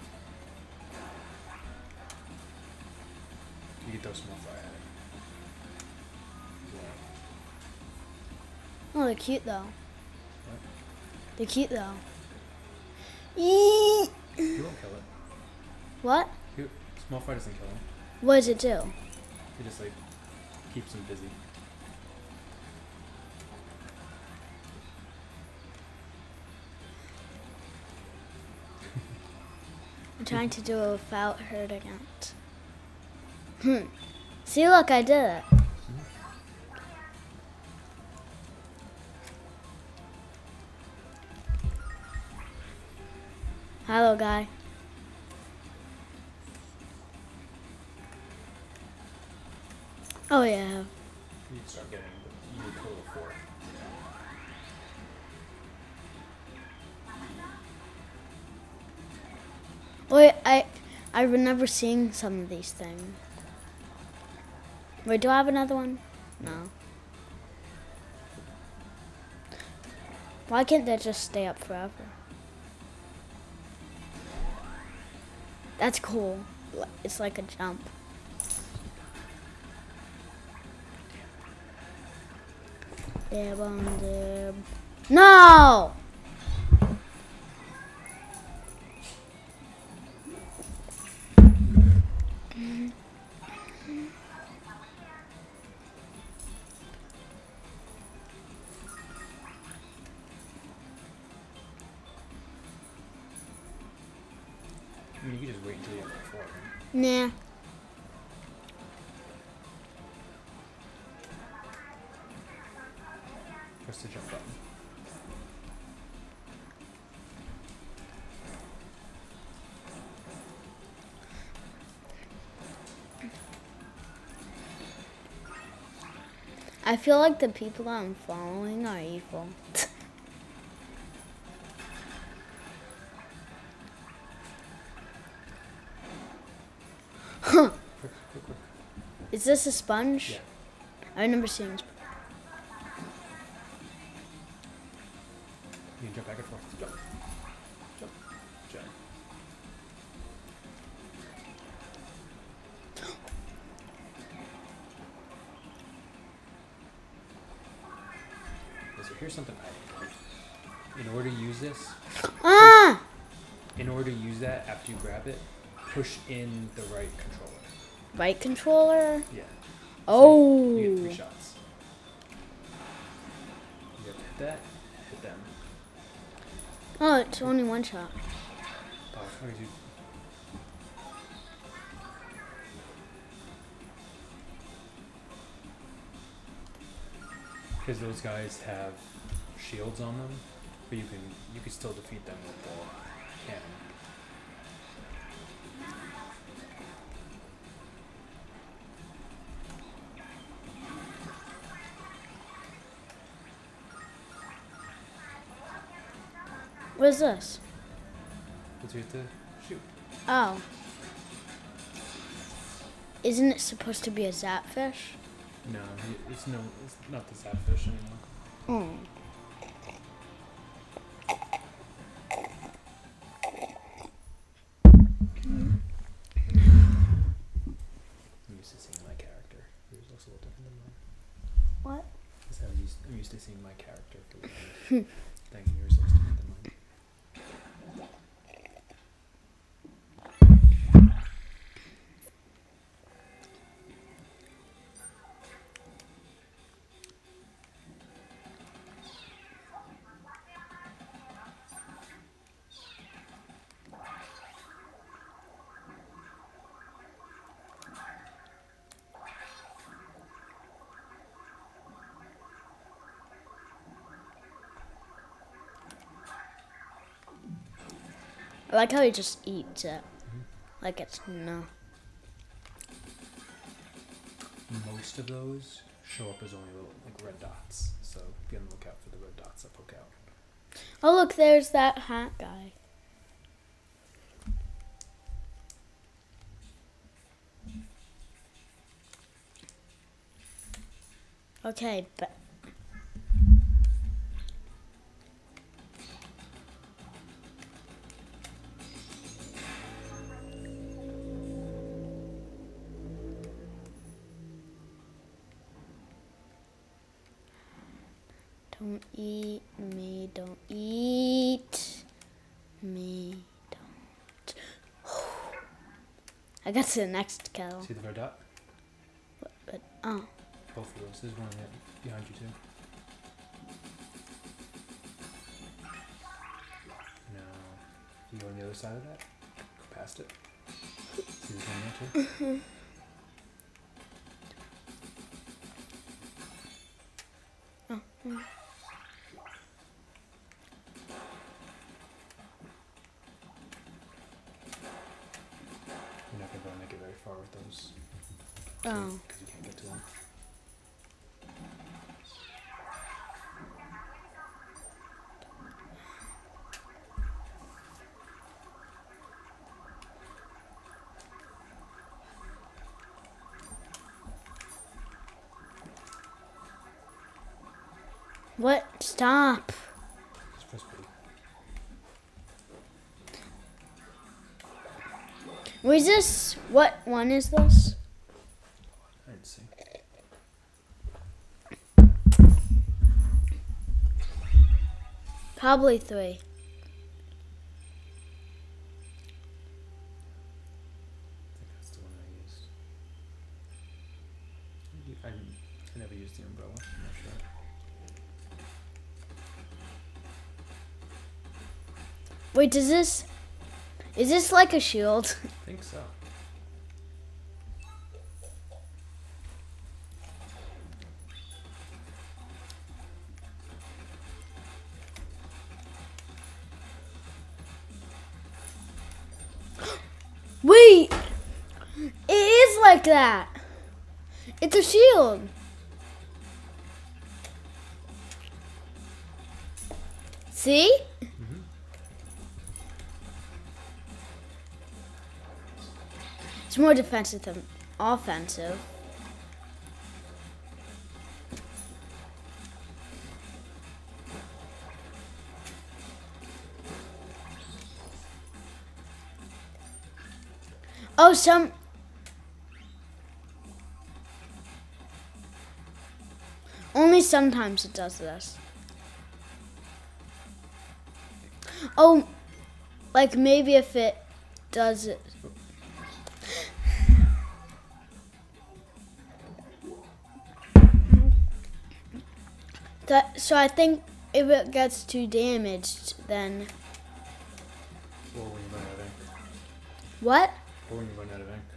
You get those small fry at it. Oh, they're cute though. What? They're cute though. You won't kill it. What? Small fry doesn't kill him. What does it do? It just like keeps him busy. I'm trying to do it without hurting it. See, look, I did it. Hello, guy. Oh, yeah. You'd start getting you need total of 4. Wait, I remember seeing some of these things. Wait, do I have another one? No. Why can't they just stay up forever? That's cool. It's like a jump. No! I mean, you can just wait until you have like 4 of them. Nah. Press the jump button. I feel like the people that I'm following are evil. Huh. Quick. Is this a sponge? Yeah. I remember seeing a sponge. You can jump back and forth. Jump. Jump. Okay, so here's something I like. In order to use this, Ah! in order to use that after you grab it, push in the right controller. Right controller? Yeah. Oh. You get 3 shots. You have to hit that, hit them. Oh, it's only one shot. Oh, what did you? Because those guys have shields on them, but you can still defeat them with the cannon. What is this? But you have to shoot. Oh. Isn't it supposed to be a zapfish? No, it's not the sapfish anymore. Hmm. I'm used to seeing my character. Yours looks a little different than mine. What? I'm used to seeing my character for the thing, and yours looks different than mine. I like how he just eats it. Like it's no. Most of those show up as only little like red dots, so be on the lookout for the red dots that poke out. Oh look, there's that hat guy. Okay, but don't eat me, don't eat me, don't. I got to the next kettle. See the red dot? But oh. Both of those. There's one behind you too. No. You go on the other side of that? Go past it. See there's one there too? Oh. You're not going to be able to make it very far with those. Oh. Because you can't get to them. What? Stop. Just press B. Was this? What one is this? I didn't see. Probably 3. I think that's the one I used. I never used the umbrella. I'm not sure. Wait, is this like a shield? I think so. Wait! It is like that. It's a shield. See? Mm-hmm. It's more defensive than offensive. Oh, only sometimes it does this. Oh, like maybe if it does it. So I think if it gets too damaged, then Or when you run out of ink. what? Or when you run out of ink.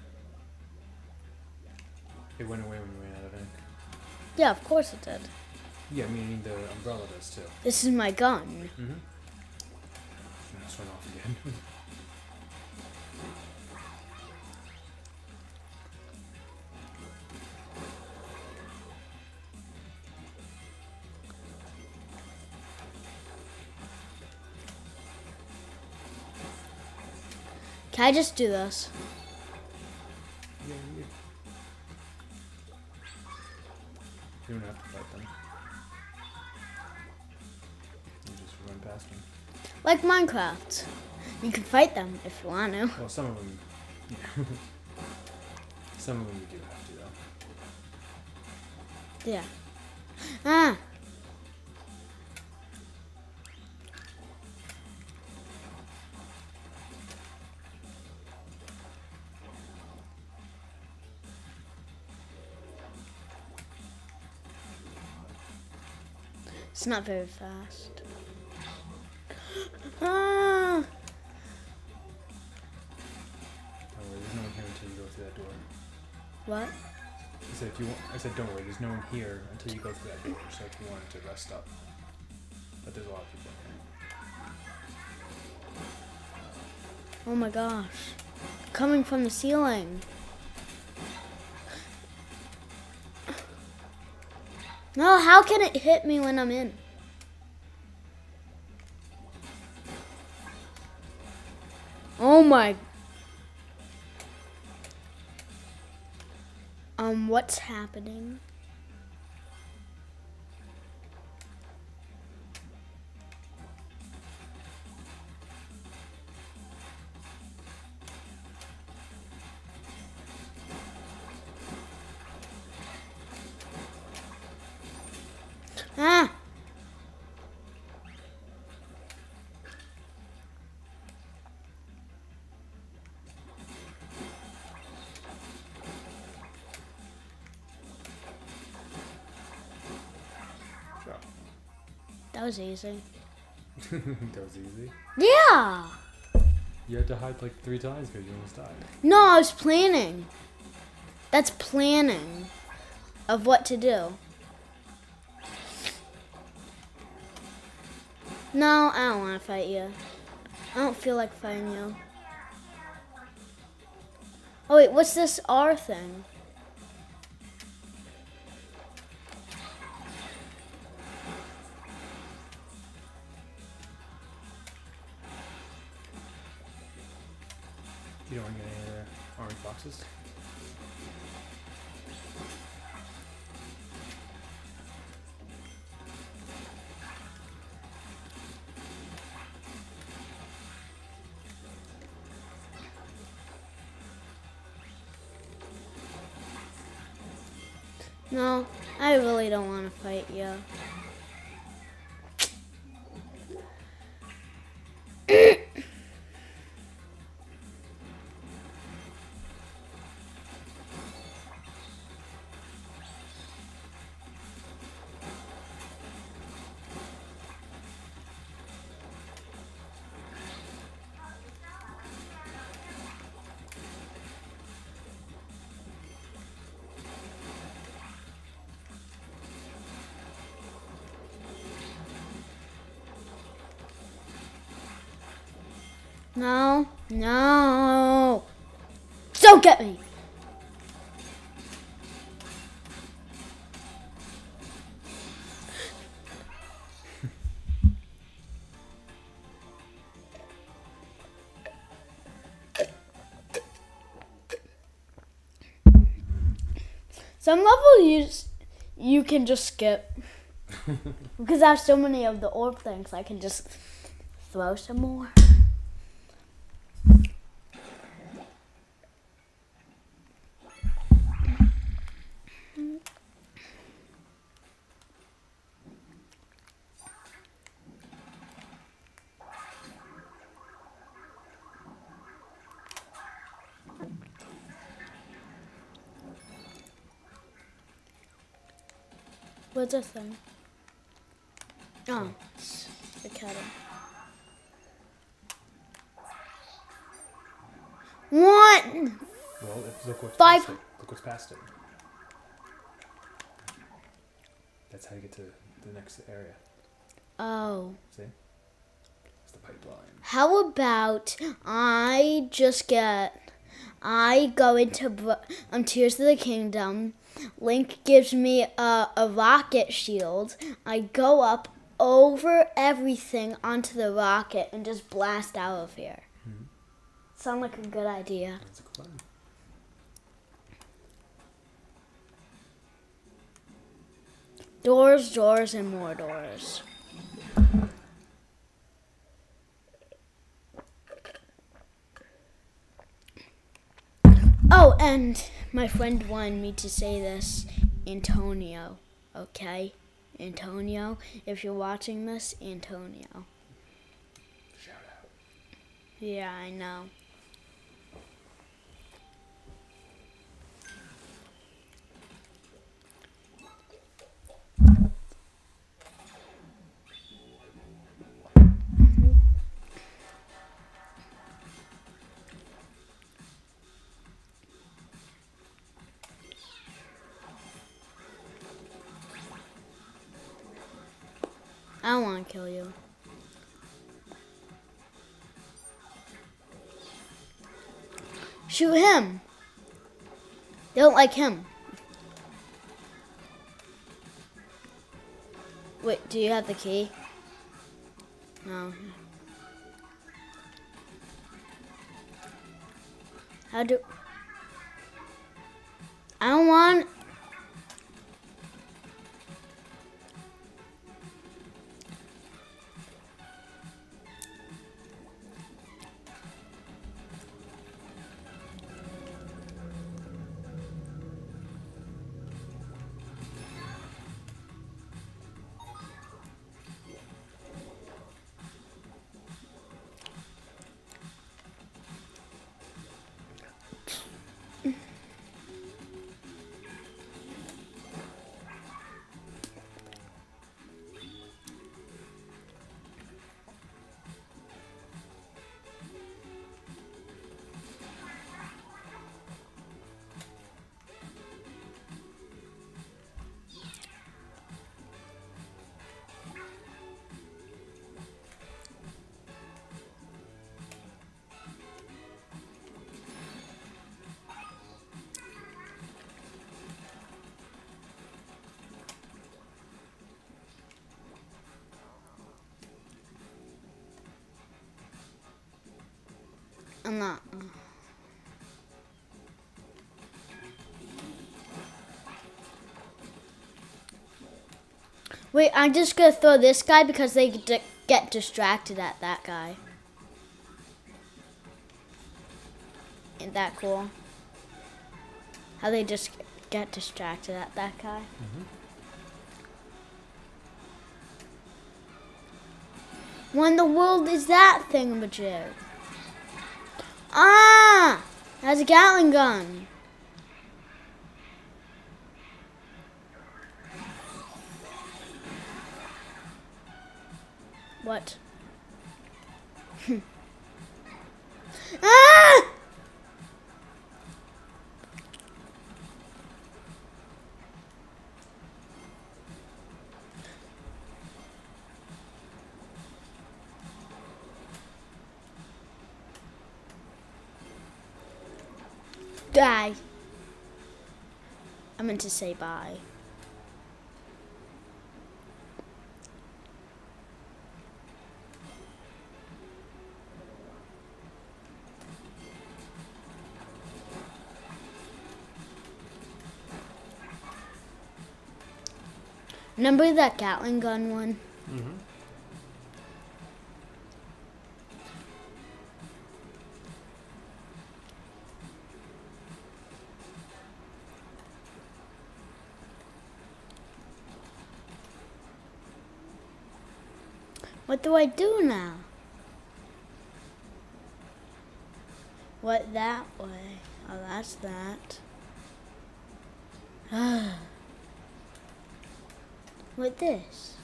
It went away when you ran out of ink. Yeah, of course it did. Yeah, meaning the umbrella does too. This is my gun. Mm-hmm. Just run off again. Can I just do this? Yeah, you don't have to fight them. You just run past them. Like Minecraft. You can fight them if you want to. Well, some of them, yeah. Some of them you do have to, though. Yeah. Ah. It's not very fast. Ah. Don't worry, there's no one here until you go through that door. What? I said, I said, don't worry, there's no one here until you go through that door, so if you wanted to rest up. But there's a lot of people in here. Oh my gosh. Coming from the ceiling. No, how can it hit me when I'm in? Oh my. What's happening? That was easy. That was easy. Yeah. You had to hide like 3 times because you almost died. No, I was planning. That's planning of what to do. No, I don't want to fight you. I don't feel like fighting you. Oh wait, what's this R thing? You don't want to get any of the orange boxes? No, I really don't want to fight you. No, no. Don't get me. Some levels you can just skip. Because I have so many of the orb things, I can just throw some more. What's this thing? Oh, it's the kettle. What? Well, look what's Five. past it. Look what's past it. That's how you get to the next area. Oh. See? It's the pipeline. How about I go into Tears of the Kingdom. Link gives me a rocket shield. I go up over everything onto the rocket and just blast out of here. Mm-hmm. Sound like a good idea. That's a good plan. Doors, doors, and more doors. Oh, and my friend wanted me to say this, Antonio, okay? Antonio, if you're watching this, Antonio. Shout out. Yeah, I know. I don't want to kill you. Shoot him. They don't like him. Wait, do you have the key? No. How do... I don't want... I'm not. Wait, I'm just gonna throw this guy because they get distracted at that guy. Isn't that cool? How they just get distracted at that guy. Mm-hmm. What in the world is that thingamajig? Ah! That's a Gatling gun. What? Ah! Die. I meant to say bye. Remember that Gatling gun one? Mm-hmm. What do I do now? What that way? Oh, that's that. What this?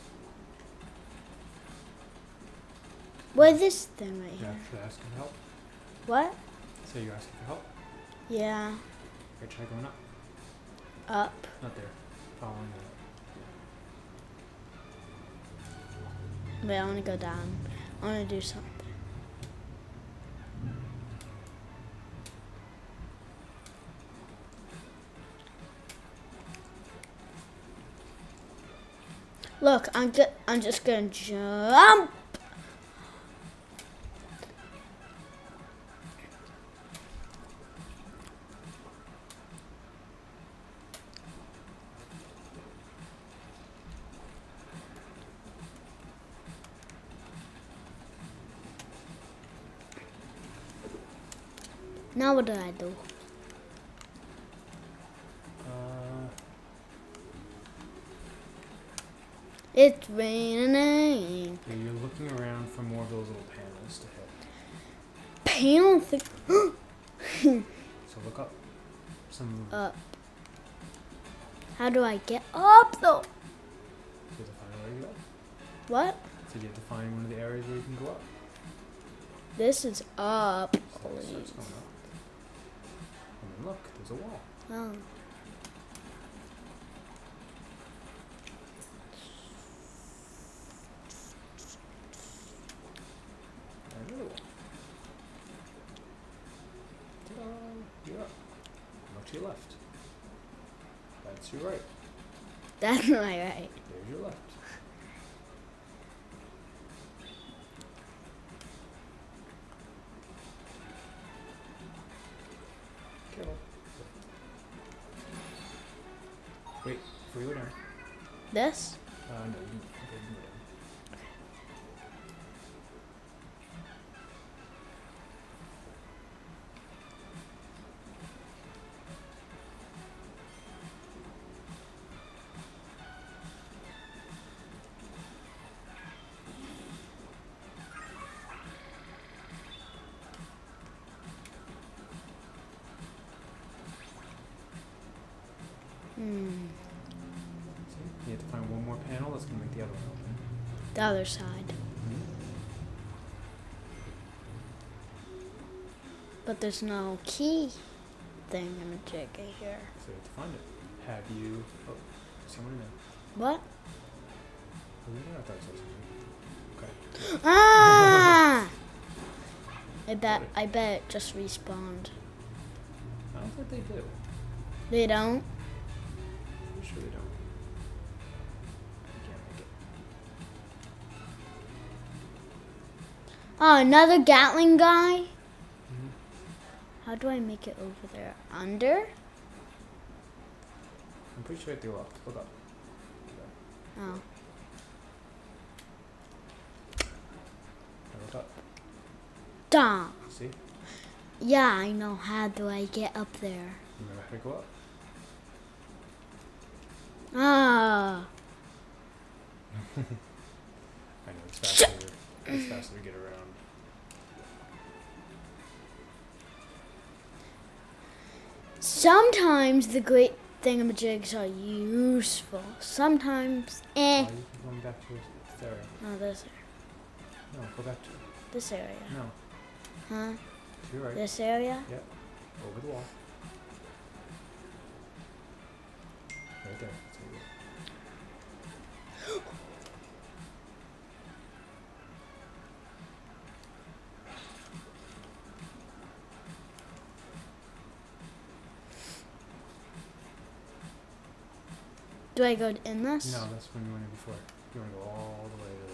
What this thing right You here? actually asking for help? What? So you're asking for help? Yeah. Okay, try going up. Up. Not there. Following that. Wait, I want to go down. I want to do something. Look, I'm just gonna jump. Now what do I do? It's raining. Yeah, you're looking around for more of those little panels to hit. Panel thing. So look up. Some. Up. How do I get up though? So you have to find where you go. What? So you have to find one of the areas where you can go up. This is up. So it starts going up. And then look, there's a wall. Oh. And another wall. Ta-da! You're up. Look to your left. That's your right. That's my right. There's your left. Careful. Wait, before you go down. This? No, you can go down. See? You have to find one more panel that's going to make the other one open. The other side. But there's no key thing in the jig here. So you have to find it. Have you... Oh, someone in there. What? Oh, yeah, I thought I saw something. Okay. Ah! I bet it just respawned. I don't think they do. They don't? I'm sure they don't. You can't make it. Oh, another Gatling guy? How do I make it over there? Under? I'm pretty sure I have to go up. Look up. Oh. Now look up. Duh. See? Yeah, I know. How do I get up there? Remember how to go up? Ah. I know, it's faster. It's faster to get around. Sometimes the great thingamajigs are useful. Sometimes, Oh, you can go back to this area. No, this area. No, go back to This area. No. Huh? To your right. This area? Yep. Over the wall. Right there. That's where you go. Do I go in this? No, that's when you went in before. You want to go all the way to the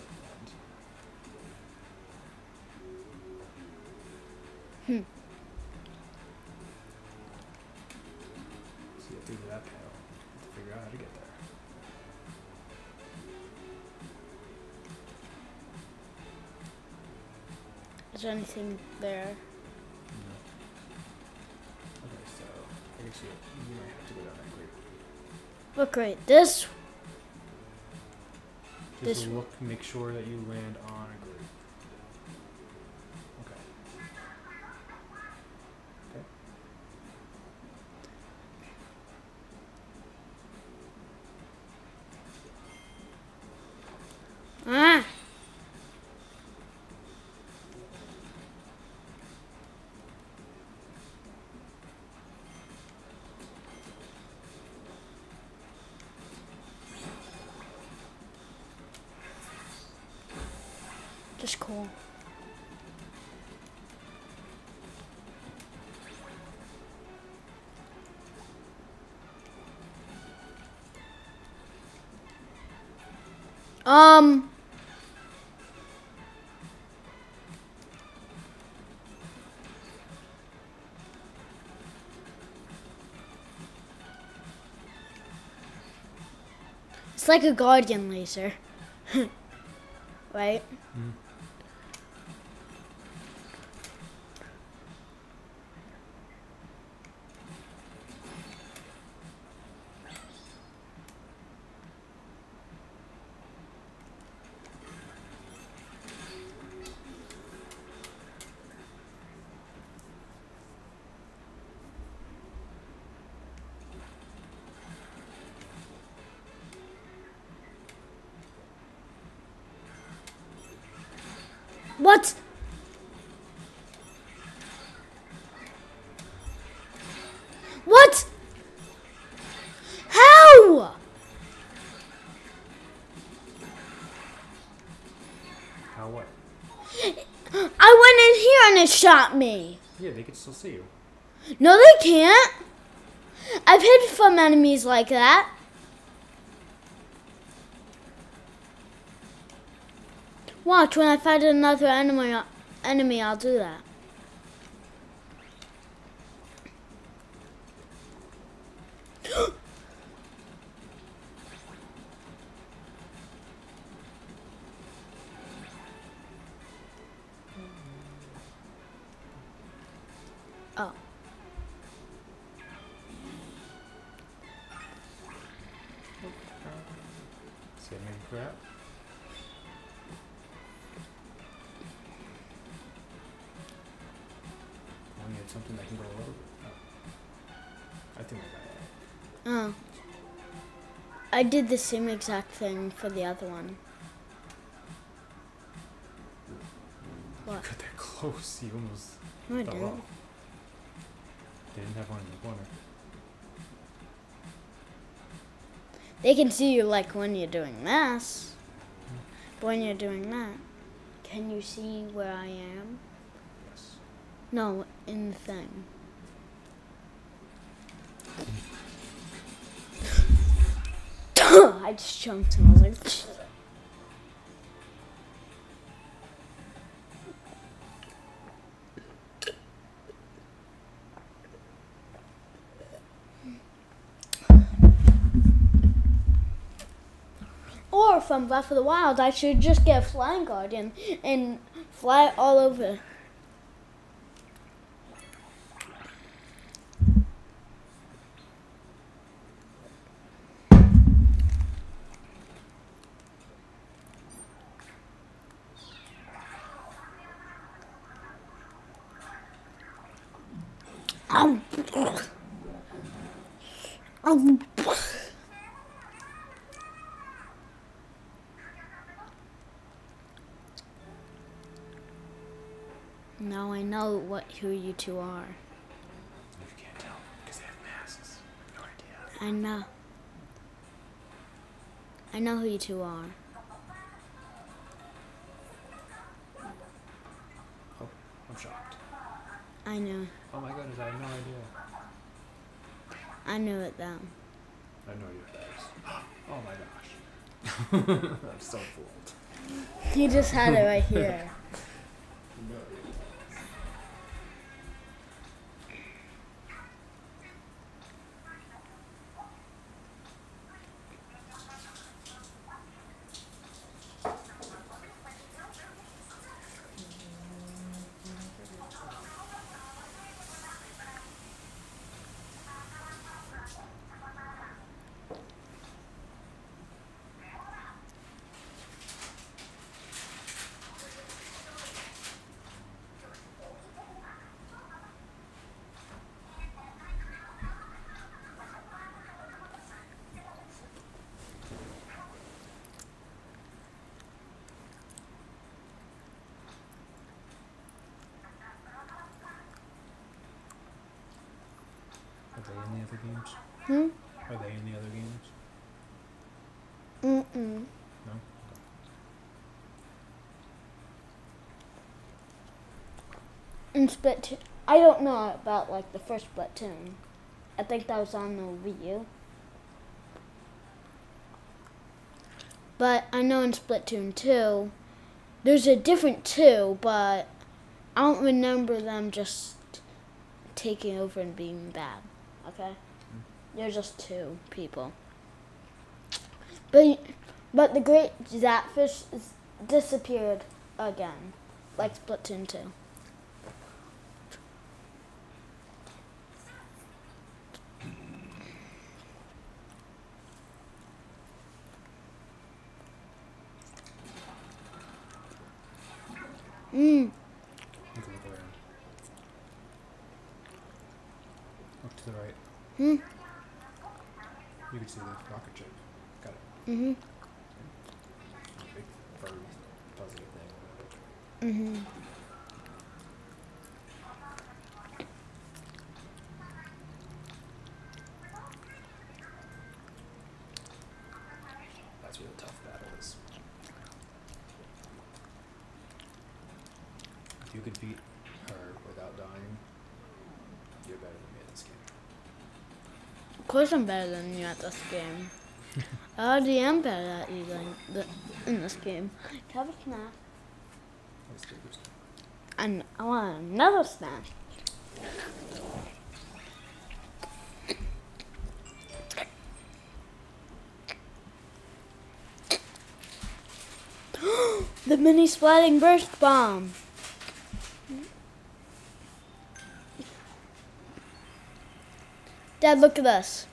end. So you have to do that panel to figure out how to get there. Is there anything there? No. Okay, so I guess you might have to go down that grate. Look right. This. Just look, make sure that you land on a grate. Okay. Okay. Ah. Just cool. It's like a guardian laser. Right? Mm. What? What? How? How what? I went in here and it shot me. Yeah, they can still see you. No, they can't. I've hid from enemies like that. Watch, when I find another enemy, I'll do that. Oh. Same crap. I need something that can go over. Oh. I think I got it. Oh. I did the same exact thing for the other one. What? You got that close. You almost No, I fell didn't. off. They didn't have one in the corner. They can see you like when you're doing this. But when you're doing that, can you see where I am? Yes. No, in the thing. I just jumped and I was like, Or from Breath of the Wild, I should just get a flying guardian and fly all over. Now I know who you two are. You can't tell because they have masks. No idea. I know. I know who you two are. Oh, I'm shocked. I knew. Oh my goodness, I have no idea. I knew it then. I know you guys. Oh my gosh. I'm so fooled. You just had it right here. No. Are they in the other games? Are they in the other games? Mm-mm. No? In Splatoon, I don't know about like the first Splatoon. I think that was on the Wii U. But I know in Splatoon 2, there's a different 2, but I don't remember them just taking over and being bad. Okay? They're just 2 people. But the Great Zapfish disappeared again, like Splatoon 2. You can look around. Look to the right. You can see the rocket ship. Got it. Big furry fuzzy thing. That's where the tough battle is. If you could beat her without dying, you're better than me at this game. Of course I'm better than you at this game. I already am better at you in this game. Have a snack. Let's take this. And I want another snack. The mini splatting burst bomb. Dad, look at this.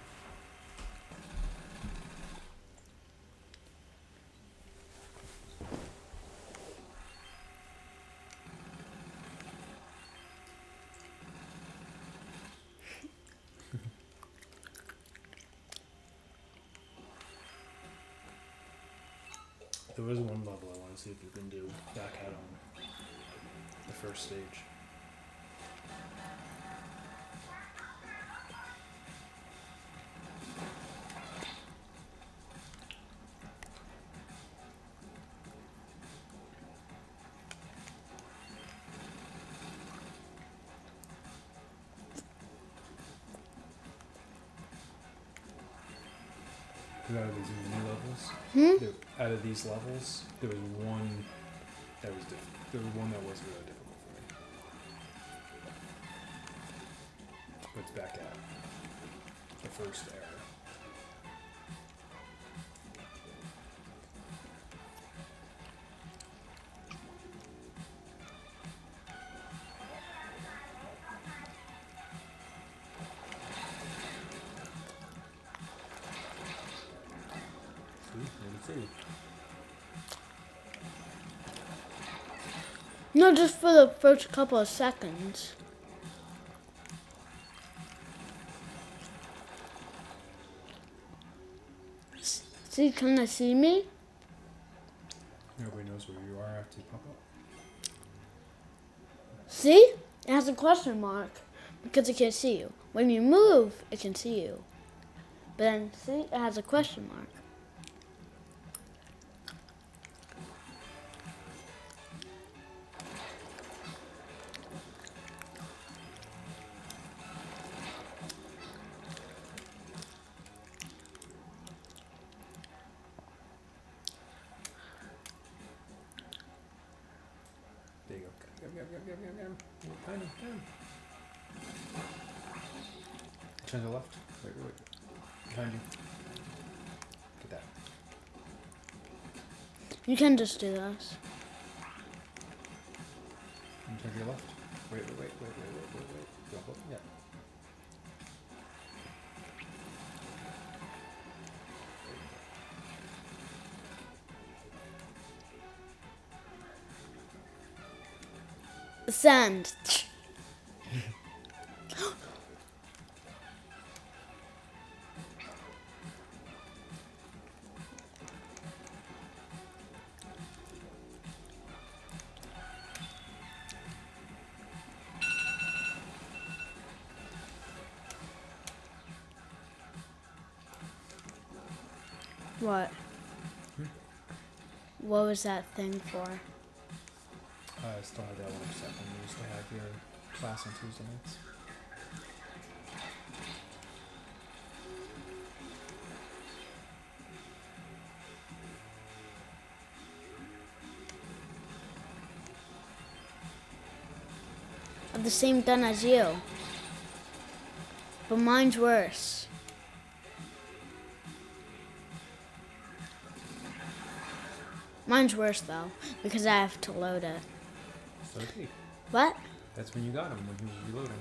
There was one level I want to see if you can do back at on the first stage. Out of these mini levels, out of these levels, there was one that was different. There was one that was really difficult for me. But it's back at the first era. too. No, just for the first couple of seconds. See, can I see me? Nobody knows where you are after you pop up. See? It has a question mark because it can't see you. When you move, it can see you. But then, see, it has a question mark. There you go. Come. Behind him, come. Turn to the left. Wait. Behind you. Get that. You can just do this. And turn to your left. Wait. Go. Yeah. Sand. What? What was that thing for? I still have that one except when you used to have your class on Tuesday nights. I have the same gun as you. But mine's worse. Mine's worse though, because I have to load it. So did he. What? That's when you got him, when he was reloading.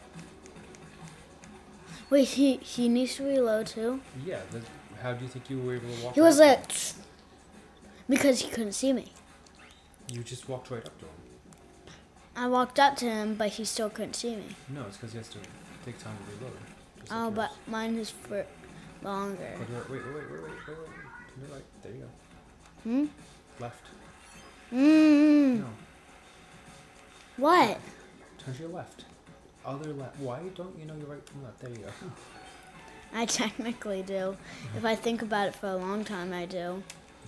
Wait, he needs to reload too? Yeah, how do you think you were able to walk He was right up like, because he couldn't see me. to him? You just walked right up to him. I walked up to him, but he still couldn't see me. No, it's because he has to take time to reload. Just Oh, like but yours. mine is for longer. Wait. Turn to the right. There you go. Hmm? Left. Mm. No. What? Turn to your left. Other left. Why don't you know your right from left? There you go. I technically do. If I think about it for a long time, I do.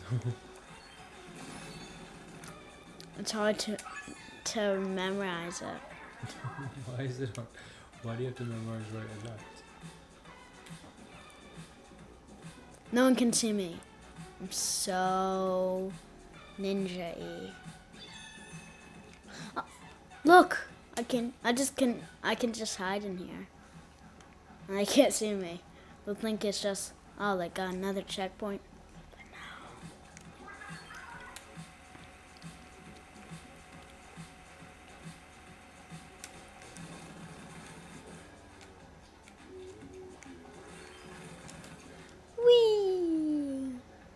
It's hard to memorize it. Why is it hard? Why do you have to memorize right and left? No one can see me. I'm so ninja-y. Oh, look, I can just hide in here. And they can't see me. They'll think it's just, oh, they got another checkpoint. But no. Whee!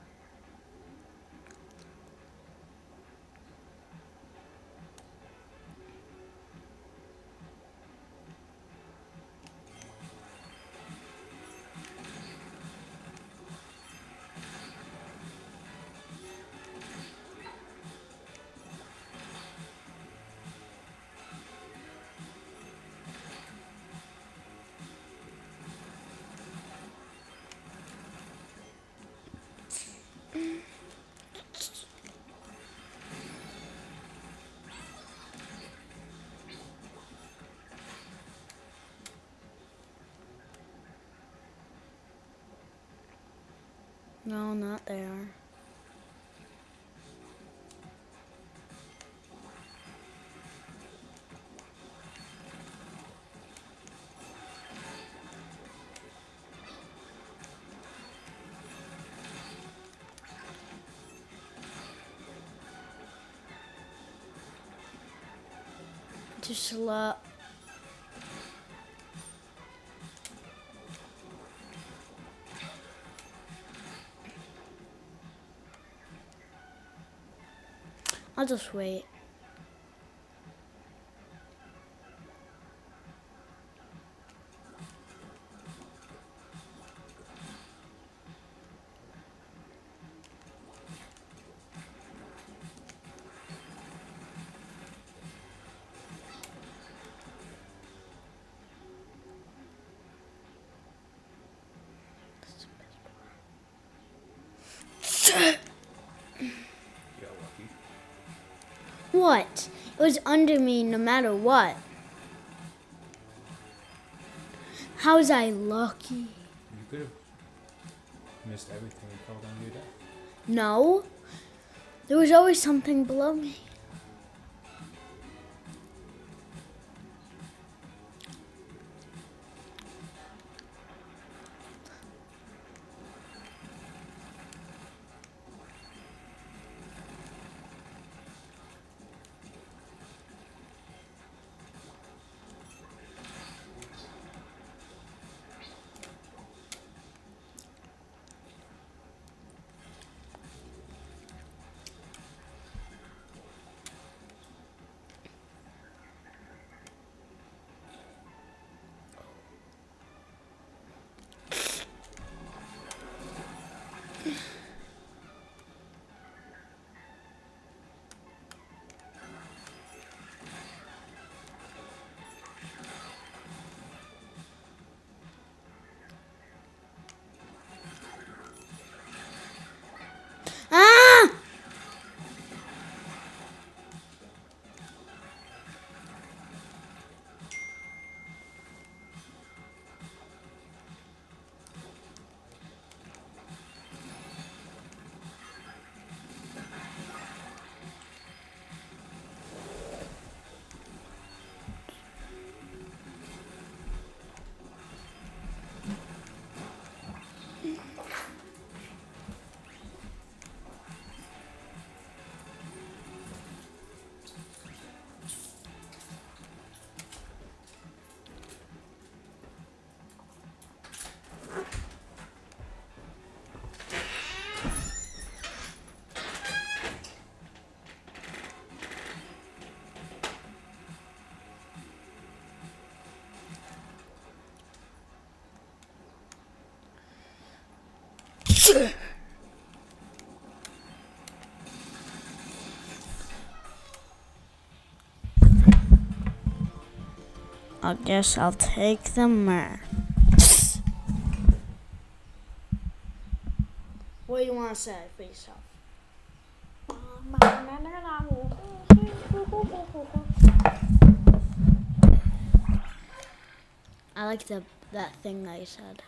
No, not there. Too slow. I'll just wait. You got lucky. What? It was under me no matter what. How was I lucky? You could have missed everything and fell down to your death. No. There was always something below me. Ah! I guess I'll take the map. What do you want to say for yourself? I like that thing that you said.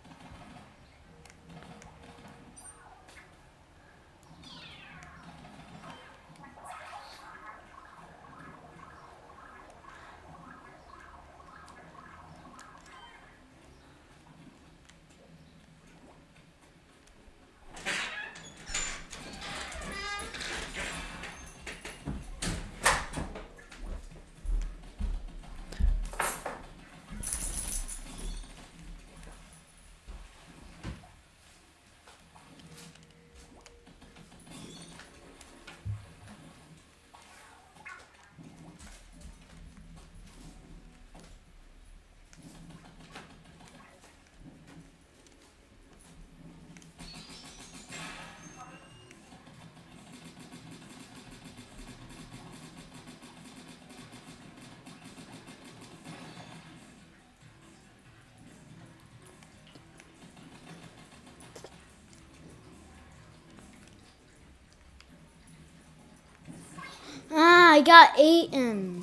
Ah, I got eaten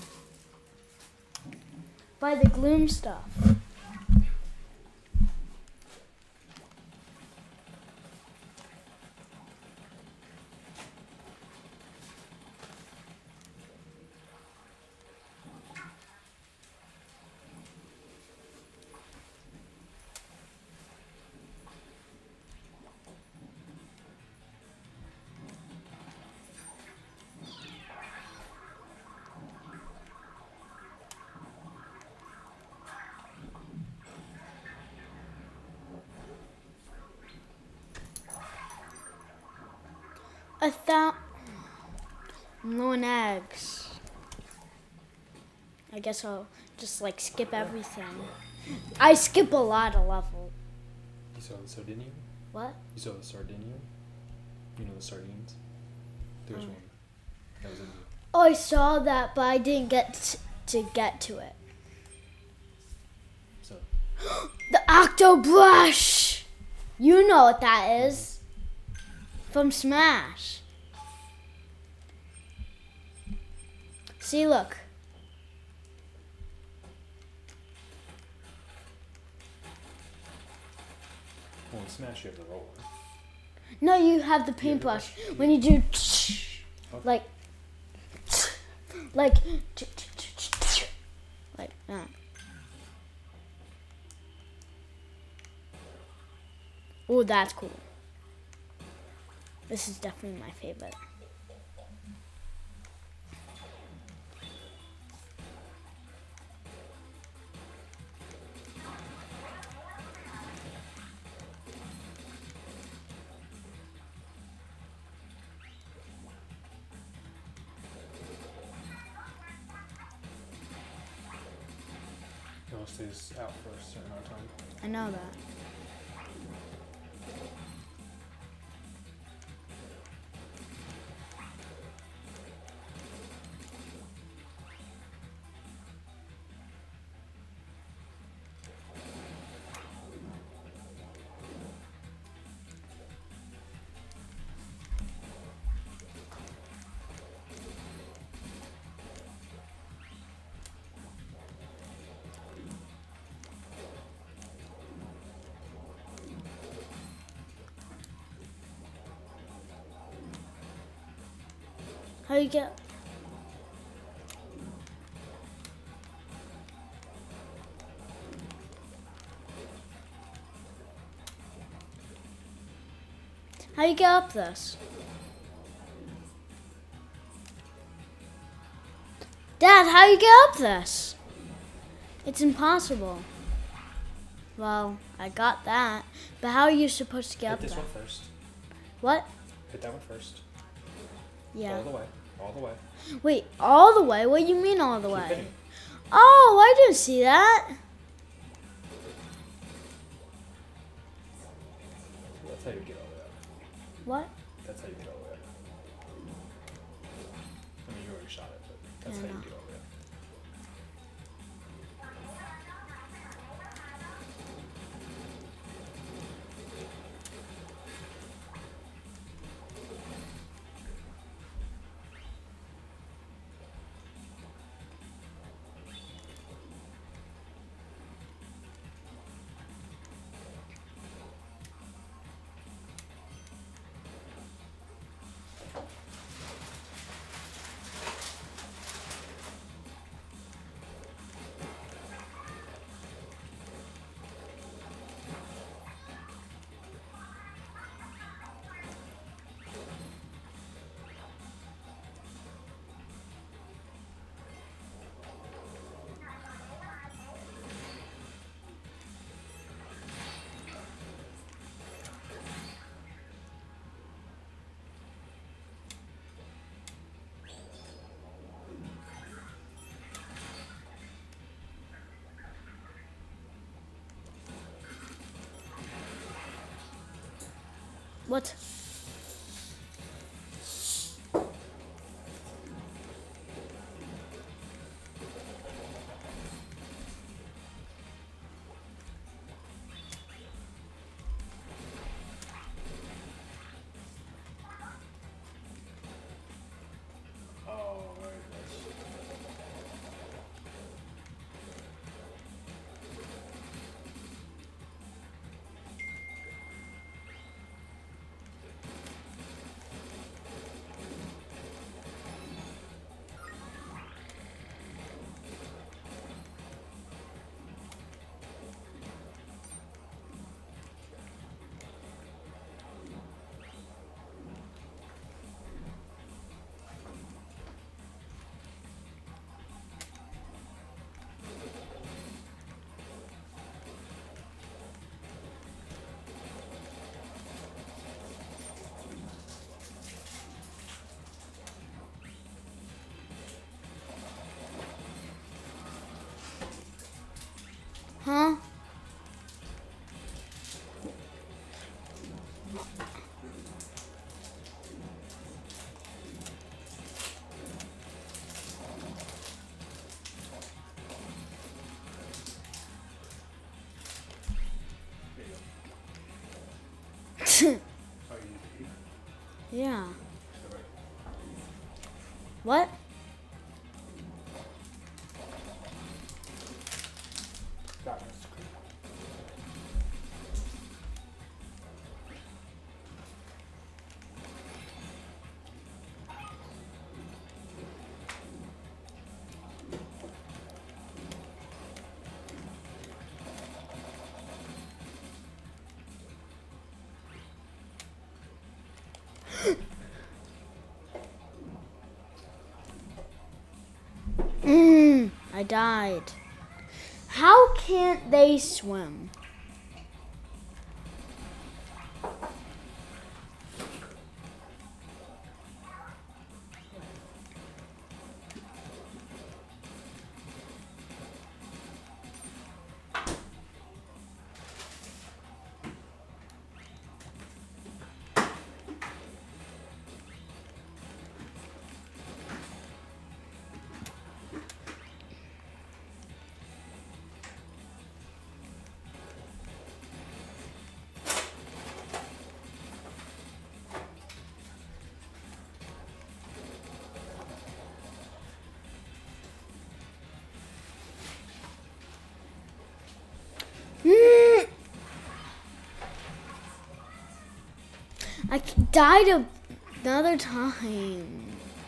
by the gloom stuff. I'm low on eggs. I guess I'll just like skip everything. I skip a lot of level. You saw the Sardinian? What? You saw the Sardinian? You know the sardines? There's one. That was in you. Oh, I saw that, but I didn't get to it. So, The Octobrush! You know what that is. From Smash. See, look. well, in Smash you have the roller. No, you have the paintbrush. When you do like like that. Oh, that's cool. This is definitely my favorite. It all stays out for a certain amount of time. I know that. How you get? How you get up this? Dad, how you get up this? It's impossible. Well, I got that, but how are you supposed to get up Hit this there? one first. What? Hit that one first. Yeah. All the way. All the way. Wait, all the way? What do you mean all the Keep way? hitting. Oh, I didn't see that. That's how you get all the way up. What? That's how you get all the way up. I mean, you already shot it, but that's Yeah, how I you know. get all the way up. What? Oh, very nice. Oh, you need to eat? Yeah. Alright. What? Got ice cream. I died. How can't they swim? I died another time.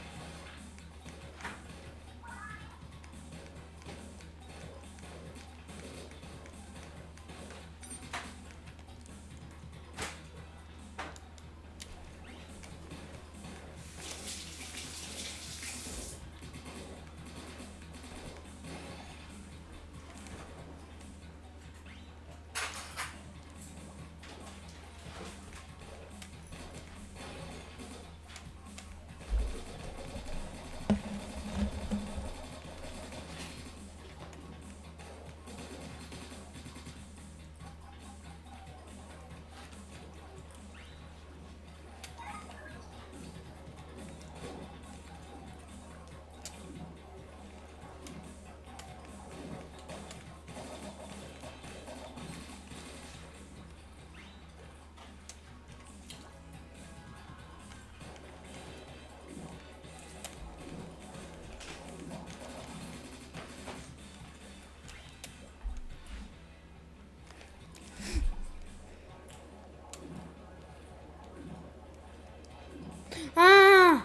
Ah!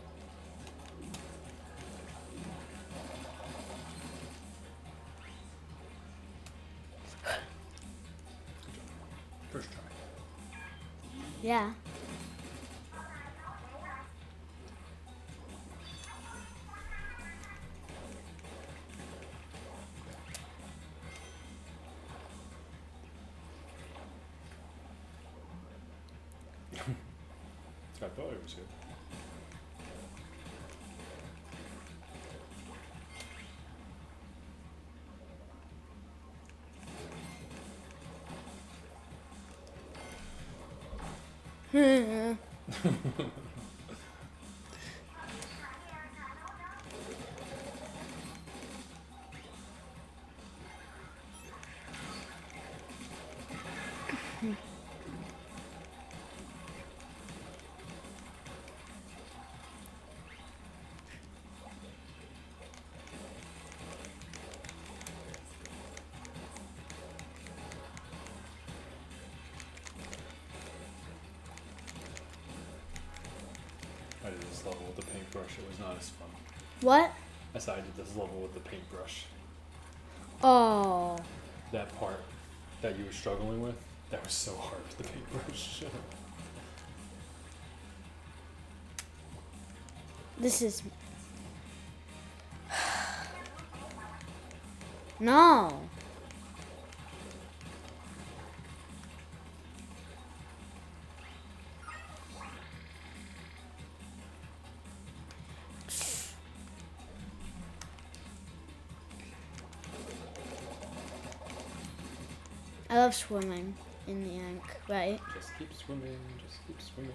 First try. Yeah. I thought it was good. I did this level with the paintbrush. It was not as fun. What? I said I did this level with the paintbrush. Oh. That part that you were struggling with, that was so hard with the paintbrush. This is... No. I love swimming in the ink, right? Just keep swimming, just keep swimming.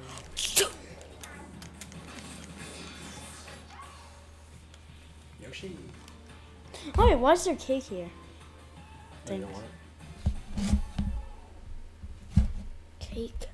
Yoshi. Oh, wait, why is there cake here? Oh, you don't want it? Cake.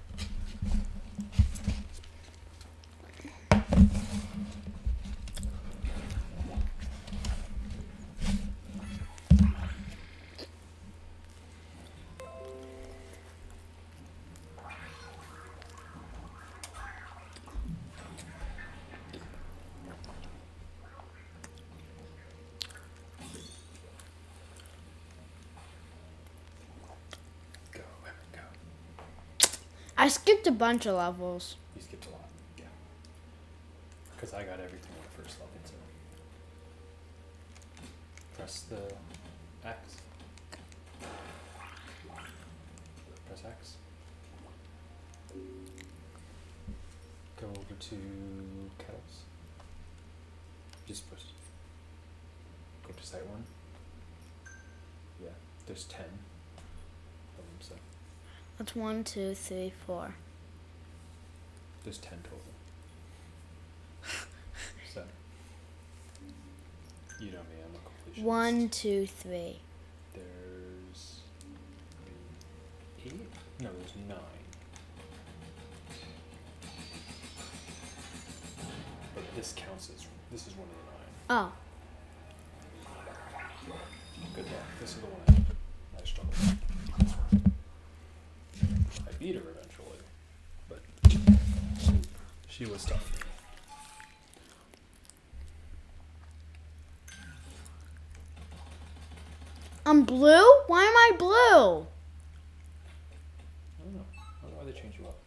Go, Emmett, go. I skipped a bunch of levels. You skipped a lot, yeah. Because I got everything on the first level, too. Press the X. Press X. Go over to kettles. Just push. Go to site 1. Yeah, there's 10 of them, so That's 1, 2, 3, 4. there's 10 total. So, you know me, I'm a completionist. 1, 2, 3. There's 8? No, there's 9. But this counts as, this is one of the 9. Oh. Good luck. This is the one I struggled with. I beat her eventually, but she was tough. I'm blue? Why am I blue? I don't know. I don't know why they change you up.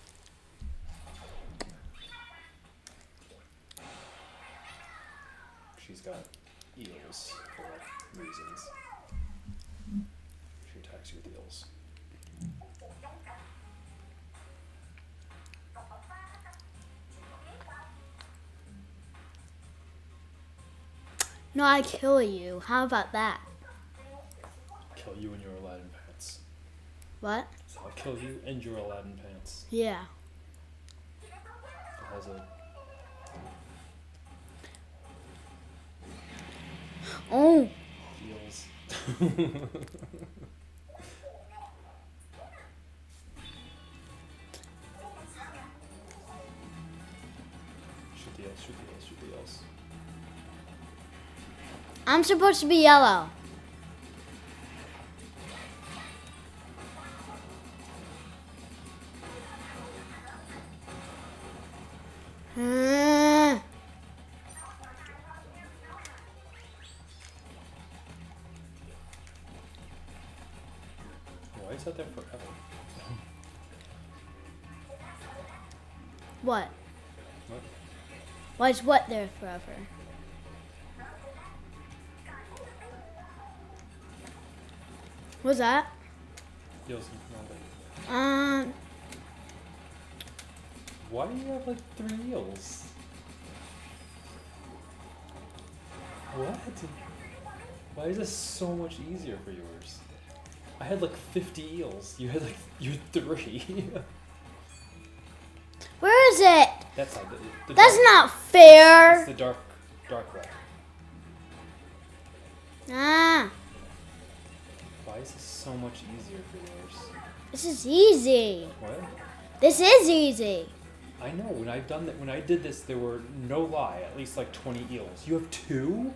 She's got eels for reasons. She attacks you with eels. No, I kill you. How about that? Kill you in your Aladdin pants. What? So I'll kill you and your Aladdin pants. Yeah. It has a... Oh. eels. Shoot the eels, shoot the eels, shoot the eels. I'm supposed to be yellow. Why is that there forever? What? What? Why is what there forever? What's that? Eels in Canada. Um, Why do you have like 3 eels? What? Why is this so much easier for yours? I had like 50 eels. You had 3. where is it? That's not the That's dark, not It's fair. the dark red. Ah, Why is this so much easier for yours? this is easy. What? This is easy. I know. When I've done that, when I did this, there were no lie, at least like 20 eels. You have 2?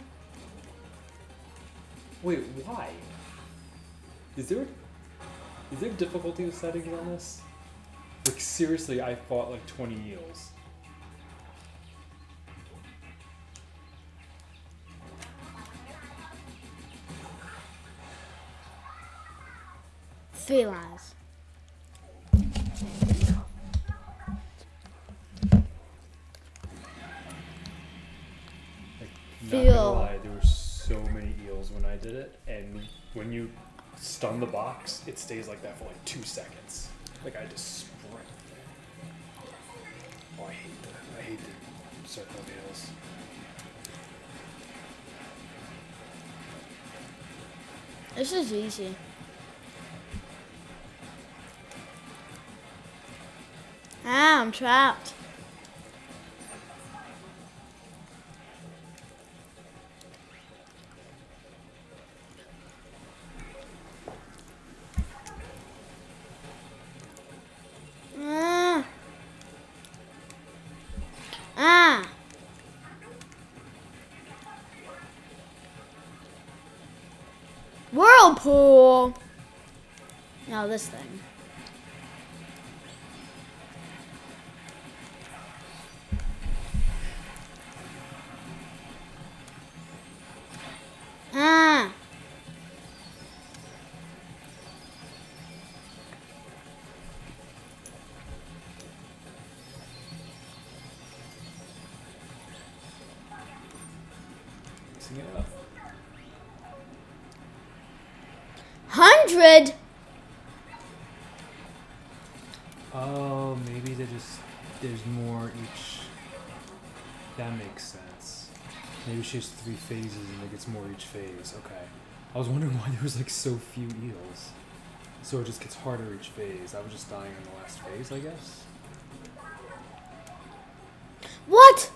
Wait, why? Is there difficulty with settings on this? Like seriously, I fought like 20 eels. Felines. Like, not Feel. gonna lie, there were so many eels when I did it, and when you stun the box, it stays like that for like 2 seconds. Like I just sprint. Oh, I hate the circle of eels. This is easy. Ah, I'm trapped. Ah. Ah. Whirlpool. Now this thing. Ah. Mixing it up. 100. Oh, maybe there's more each. That makes sense. Maybe she has 3 phases and it gets more each phase. Okay. I was wondering why there was like so few eels. So it just gets harder each phase. I was just dying in the last phase, I guess. What?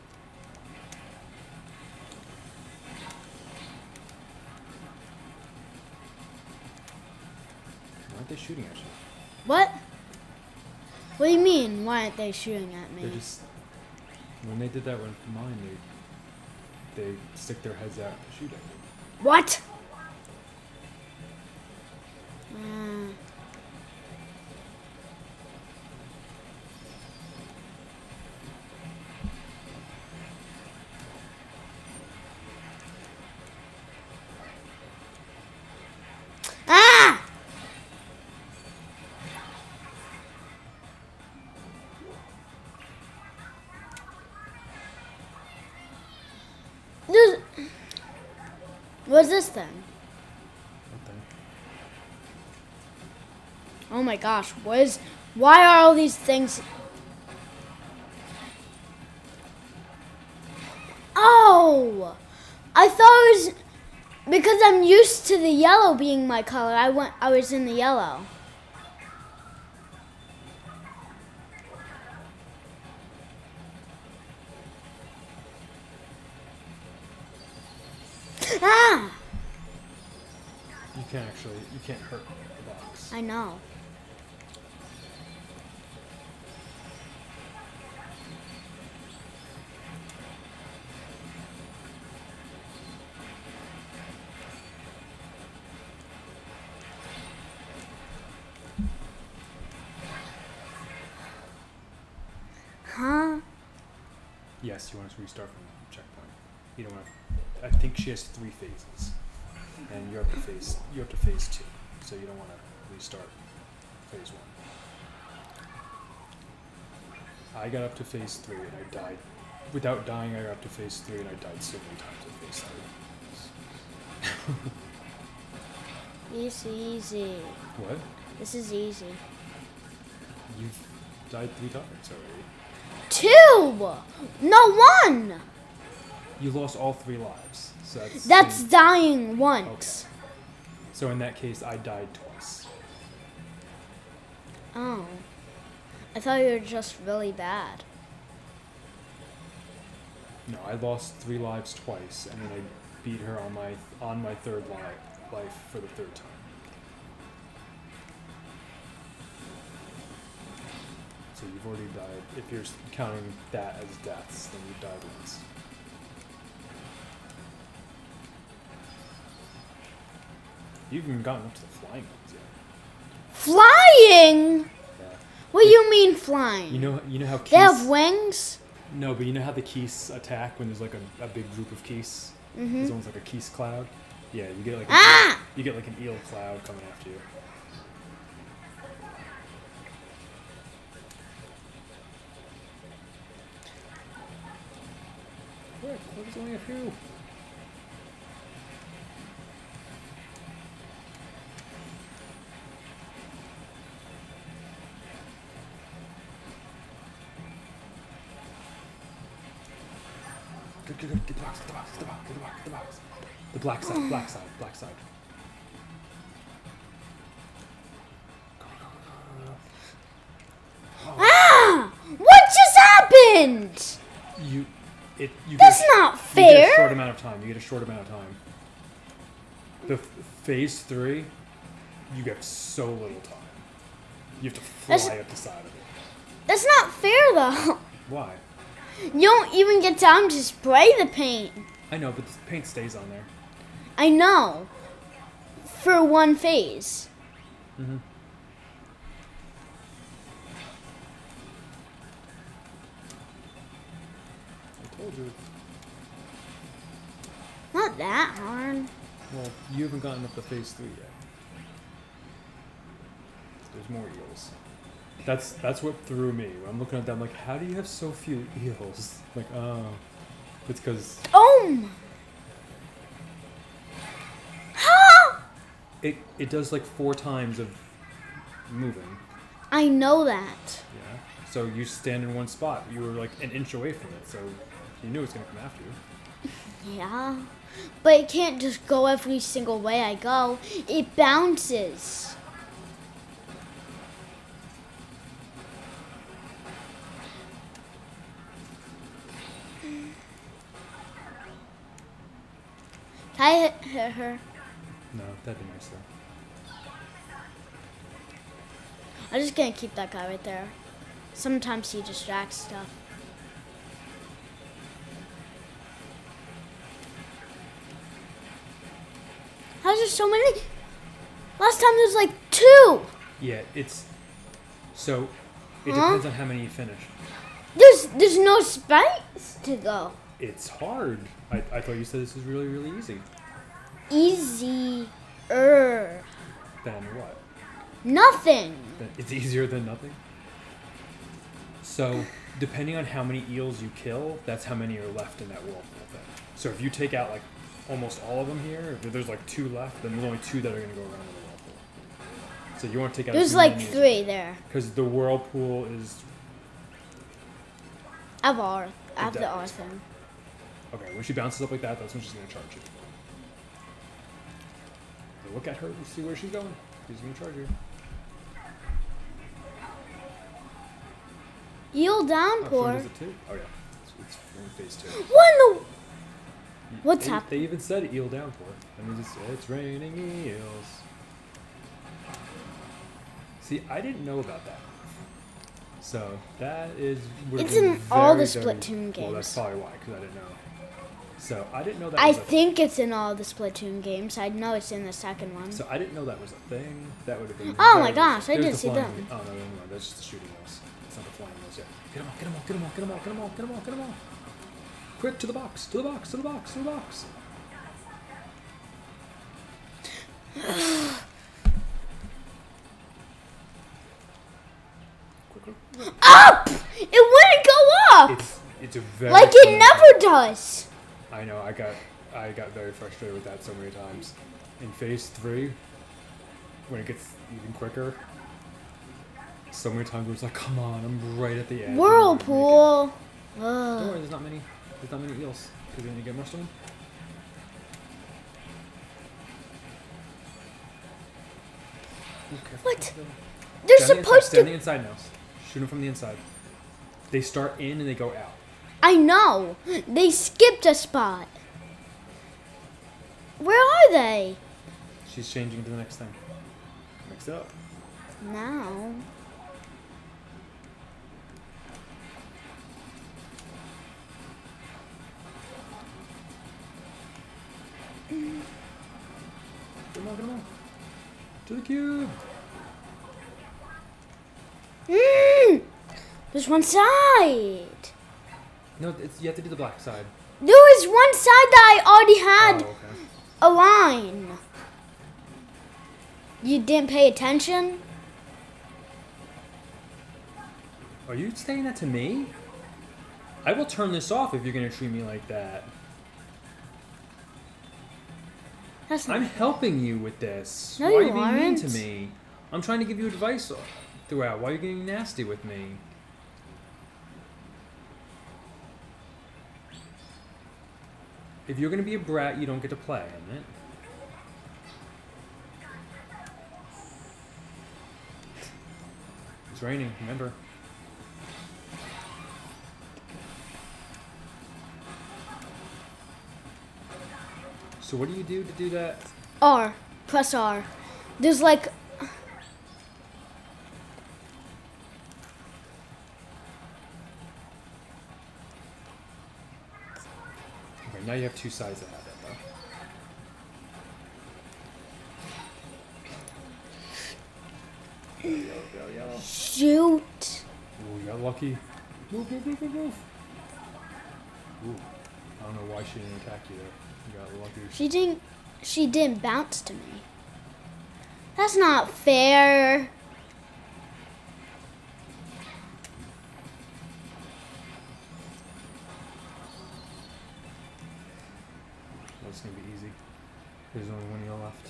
Why aren't they shooting at you? What? What do you mean? Why aren't they shooting at me? They're just when they did that with mine, they stick their heads out and shoot at you. What? Ah! What's this thing? Okay. Oh my gosh, why are all these things? Oh, I thought it was because I'm used to the yellow being my color. I was in the yellow. Ah! You can't hurt the box. I know. Huh? Yes, you want us to restart from the checkpoint. You don't want to. I think she has 3 phases, and you're up to phase 2, so you don't want to restart phase 1. I got up to phase 3 and I died. Without dying, I got up to phase 3 and I died so many times at phase 3. Easy, easy. What? This is easy. You've died 3 times already. 2! No, 1! You lost all 3 lives. So That's dying once. Okay. So in that case, I died twice. Oh. I thought you were just really bad. No, I lost 3 lives twice, and then I beat her on my 3rd life for the 3rd time. So you've already died. If you're counting that as deaths, then you've died once. You haven't even gotten up to the flying ones yet. Flying? Yeah. What do you mean flying? You know how keys... They have wings? No, but you know how the keys attack when there's like a big group of keys? Mm-hmm. There's almost like a keys cloud. Yeah, you get like you get like an eel cloud coming after you. What? What is only a few? Get the box, get the box, get the box, get the box, get the box. The black side, black side, black side. Go, go, go, go. Oh. Ah! didn't. You That's not You get a fair. short amount of time. You get a short amount of time. The phase 3, you get so little time. You have to fly up the side of it. That's not fair, though. Why? You don't even get time to spray the paint. I know, but the paint stays on there. I know. For one phase. Mm-hmm. I told you. Not that hard. Well, you haven't gotten up to phase 3 yet. There's more eels. That's what threw me. When I'm looking at them, like, how do you have so few eels? Like, oh, it's because it does like 4 times of moving. I know that. Yeah. So you stand in one spot. You were like an inch away from it, so you knew it was gonna come after you. Yeah. But it can't just go every single way I go. It bounces. Can I hit her? No, that'd be nice though. I'm just gonna keep that guy right there. Sometimes he distracts stuff. How's there so many? Last time there was like 2. Yeah, so it depends on how many you finish. There's no space to go. It's hard. I thought you said this was really, really easy. Easier. Then what? Nothing. Then it's easier than nothing? So, depending on how many eels you kill, that's how many are left in that whirlpool thing. So if you take out like almost all of them here, if there's like 2 left, then there's only 2 that are going to go around in the whirlpool. So you want to take out There's like 3 there. Because the whirlpool is... I have the R thing. Okay, when she bounces up like that, that's when she's going to charge you. So look at her and see where she's going. She's going to charge you. Eel downpour. Oh, does it too? Oh yeah, it's in phase 2. What in the... What's happening? They even said eel downpour. I mean, it's raining eels. See, I didn't know about that. So that is... It's in all the Splatoon games. Well, that's probably why, because I didn't know. So I didn't know that. I think it's in all the Splatoon games. I know it's in the second one. So I didn't know that was a thing. That would have been... Oh my gosh, I didn't see them. Oh, no, that's just the shooting wheels. It's not the flying wheels yet. Get them all, get them all, get them all, get them all, get them all, get them all, get them all. Quick, to the box, to the box, to the box, to the box. Up! It wouldn't go up! It's a very... Like it never does. I know, I got very frustrated with that so many times. In phase 3, when it gets even quicker, so many times where it's like, come on, I'm right at the edge. Whirlpool. Don't worry, there's not many eels. Because you're gonna get most of them. Okay. What? They're supposed Stand on to... the inside now. Shoot them from the inside. They start in and they go out. I know. They skipped a spot. Where are they? She's changing to the next thing. Mix it up. Now. Come on, come on. To the cube. There's one side. No, you have to do the black side. There was one side that I already had Oh, okay. a line. You didn't pay attention? Are you saying that to me? I will turn this off if you're going to treat me like that. That's not... I'm helping you with this. No, Why are you you being mean to aren't. me? I'm trying to give you advice throughout. Why are you getting nasty with me? If you're going to be a brat, you don't get to play, Emmett. It's raining, remember. So what do you do to do that? R. Press R. There's like... Okay, now you have two sides that have that though. Yellow. Shoot. Ooh, you got lucky. Move. Ooh. I don't know why she didn't attack you there. You got lucky. She didn't bounce to me. That's not fair. That's gonna be easy. There's only one eel left.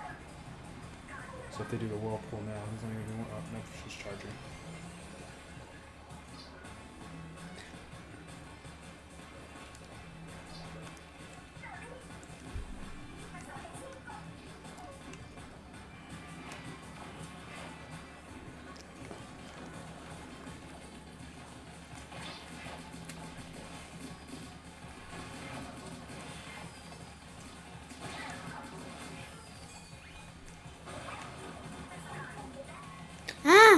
So if they do the whirlpool now, he's only gonna do one. Oh, no, she's charging. Ah!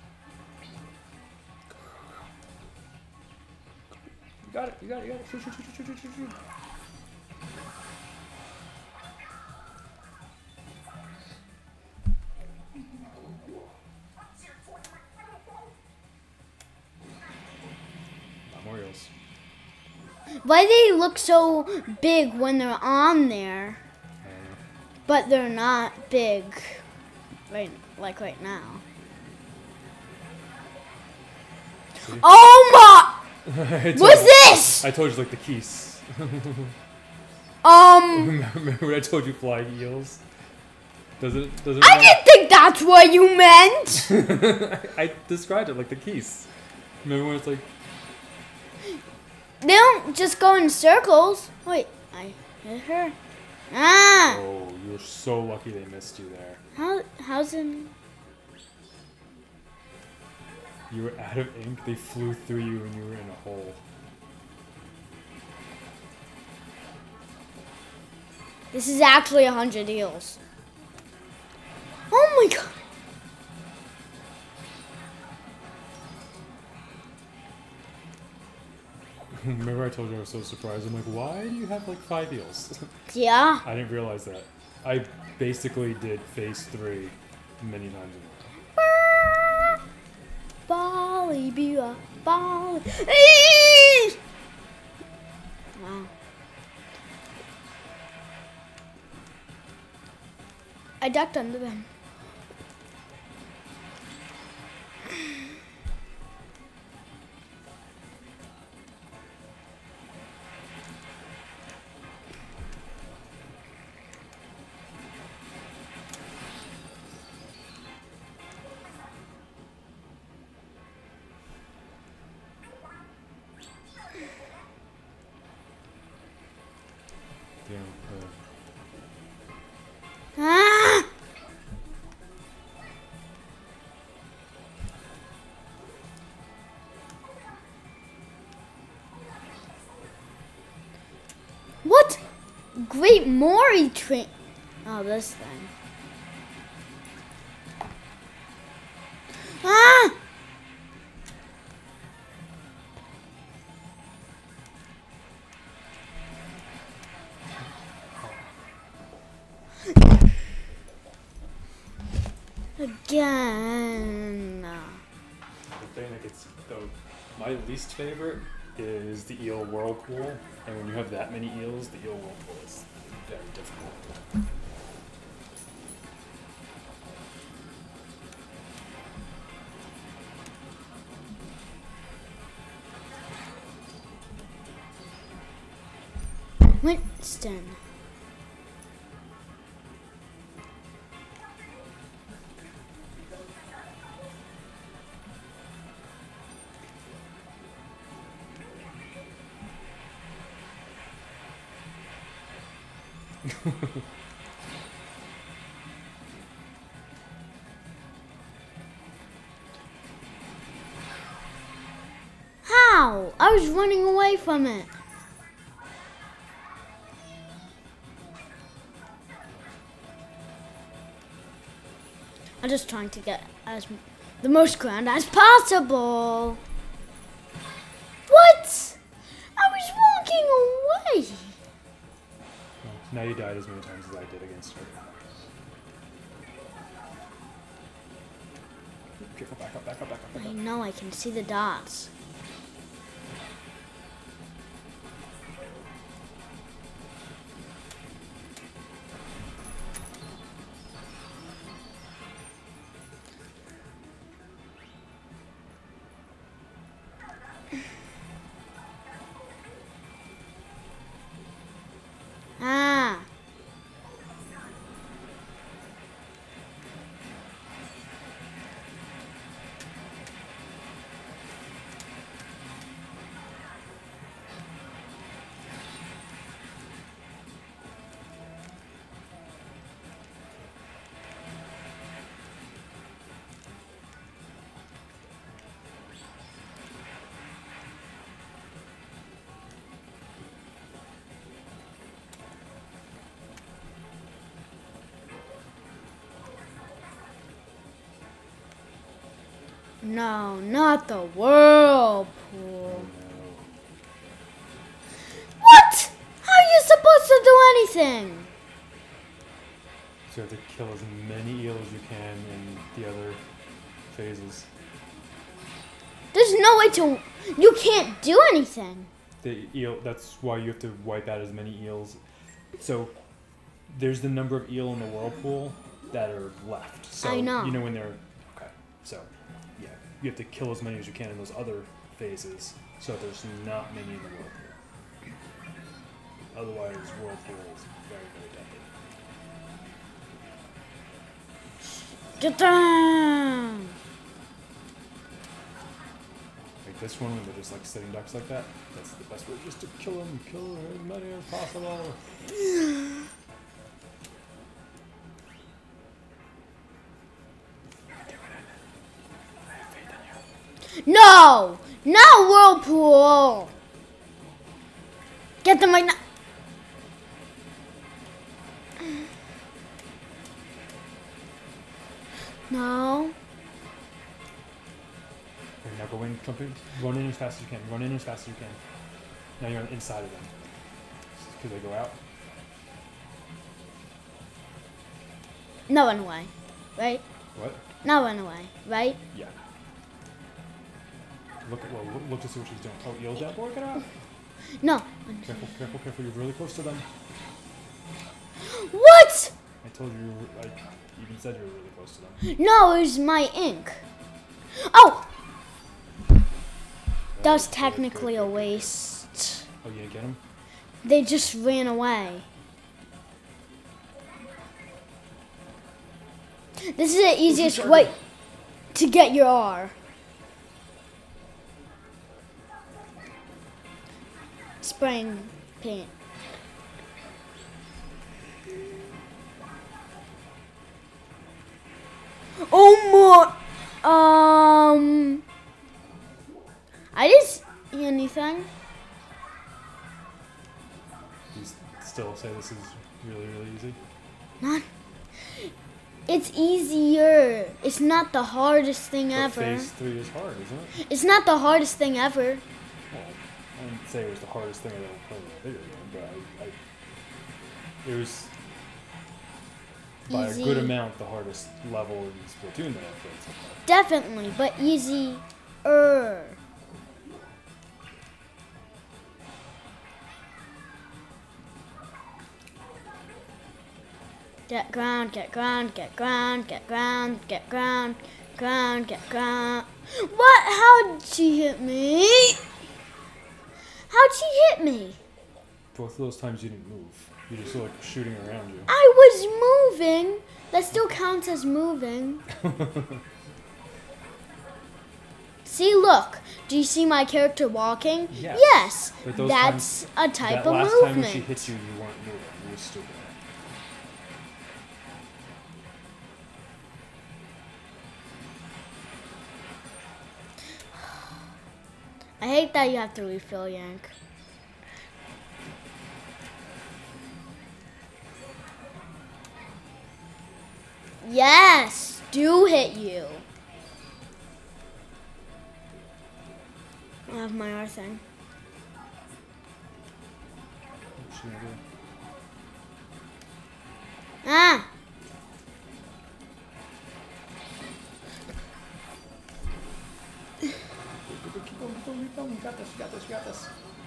You got it. Shoot. More eels. Why they look so big when they're on there, but they're not big, right now. See? Oh my! What's this? I told you like the keys. Remember when I told you flying eels? Does it? I didn't think that's what you meant. I described it like the keys. Remember when it's like? They don't just go in circles. Wait, I hit her. Ah! Oh, you were so lucky they missed you there. How's it? You were out of ink. They flew through you, and you were in a hole. This is actually 100 eels. Oh my god! Remember I told you I was so surprised? I'm like, why do you have like 5 eels? Yeah. I didn't realize that. I basically did phase 3 many times in Bali, Bia, Bali. Wow. I ducked under them. Ah! What? Great Mori train. Oh, this thing. Ah! Again. The thing that gets my least favorite is the eel whirlpool, and when you have that many eels, the eel whirlpool is very difficult. Winston. How? I was running away from it. I'm just trying to get the most ground as possible. What? I was walking away. Well, now you died as many times as I did against her. Careful, back up, back up, back up, back I up. know, I can see the dots. Ah. No, not the whirlpool. What? How are you supposed to do anything? So you have to kill as many eels as you can in the other phases. There's no way to... You can't do anything. The eel, that's why you have to wipe out as many eels. So there's the number of eel in the whirlpool that are left. So I know. You know when they're... Okay, so yeah, you have to kill as many as you can in those other phases so that there's not many in the whirlpool. Otherwise, whirlpool is very, very deadly. Get down! Like this one, when they're just like sitting ducks like that, that's the best way just to kill them as many as possible. No! No whirlpool! Get them right now! No. Okay, now go in, jump in, run in as fast as you can, run in as fast as you can. Now you're on the inside of them. Because they go out. No run away, right? What? No run away, right? Yeah. Look to see what she's doing. Oh, Eel Deal, boy, get out! No. Careful, careful, careful, you're really close to them. What? I told you, I even said you were really close to them. No, it was my ink. Oh! That was technically a waste. Oh, you didn't get him? They just ran away. This is the easiest way to get your R. Spraying paint. Oh my! I didn't see anything. You still say this is really, really easy? Not. It's easier. It's not the hardest thing But ever. phase 3 is hard, isn't it? It's not the hardest thing ever. Well, I didn't say it was the hardest thing I've ever played in a video game, but it was by Easy. a good amount the hardest level in Splatoon that I've played so far. Definitely, but easier. Get ground, get ground, get ground, get ground, get ground, ground, get ground. What? How'd she hit me? How'd she hit me? Both of those times you didn't move. You just like shooting around you. I was moving. That still counts as moving. See, look. Do you see my character walking? Yes. Yes. But those That's times, a type that of last movement. time when she hit you, you weren't moving. You were stupid. I hate that you have to refill your ink. Yes. do hit you. I have my R thing. What's she gonna do? Ah! Keep going. You got this.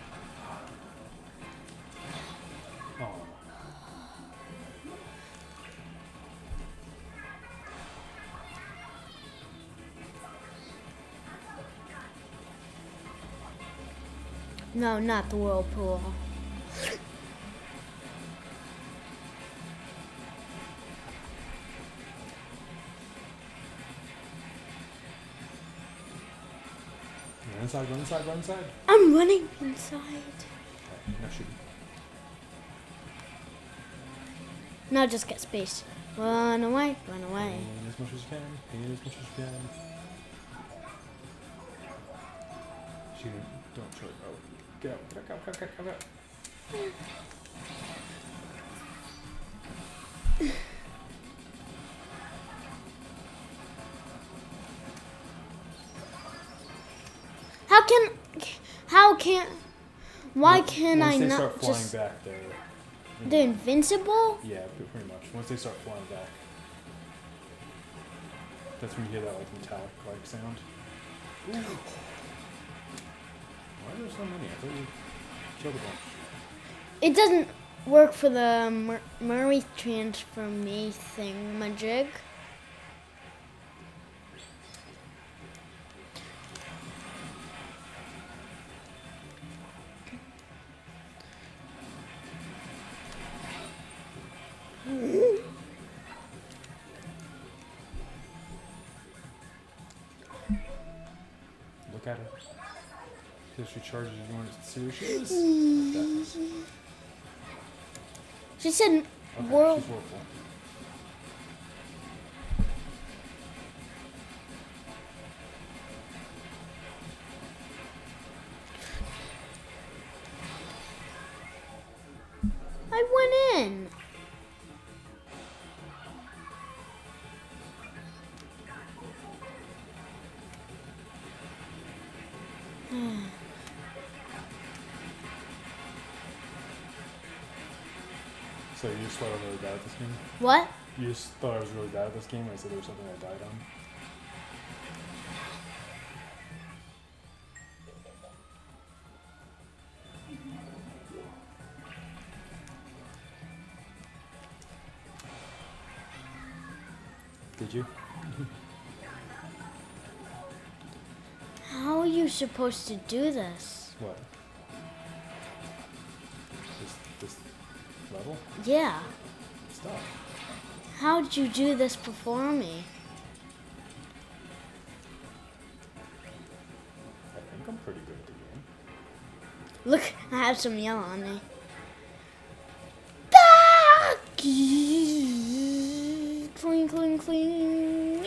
Oh. No, not the whirlpool. Run inside. I'm running inside. Okay, now shoot. No, just get space. Run away. Aim as much as you can. Shoot. Don't try. Oh. Get out. Why can I Once they not start flying just... back, They're invincible? yeah, pretty much. Once they start flying back, that's when you hear that like metallic like sound. Ooh. Why are there so many? I thought you killed a bunch. It doesn't work for the Murray transformation thingamajig. Look at her. Because she charges you want to see where she is. She said Okay, world. she's whirlpool. I went in. So you just thought I was really bad at this game? What? You just thought I was really bad at this game? I said there was something I died on? Did you? How are you supposed to do this? What? This level? Yeah. Stuff. How did you do this before me? I think I'm pretty good at the game. Look, I have some yellow on me. Ah! Clean, clean, clean.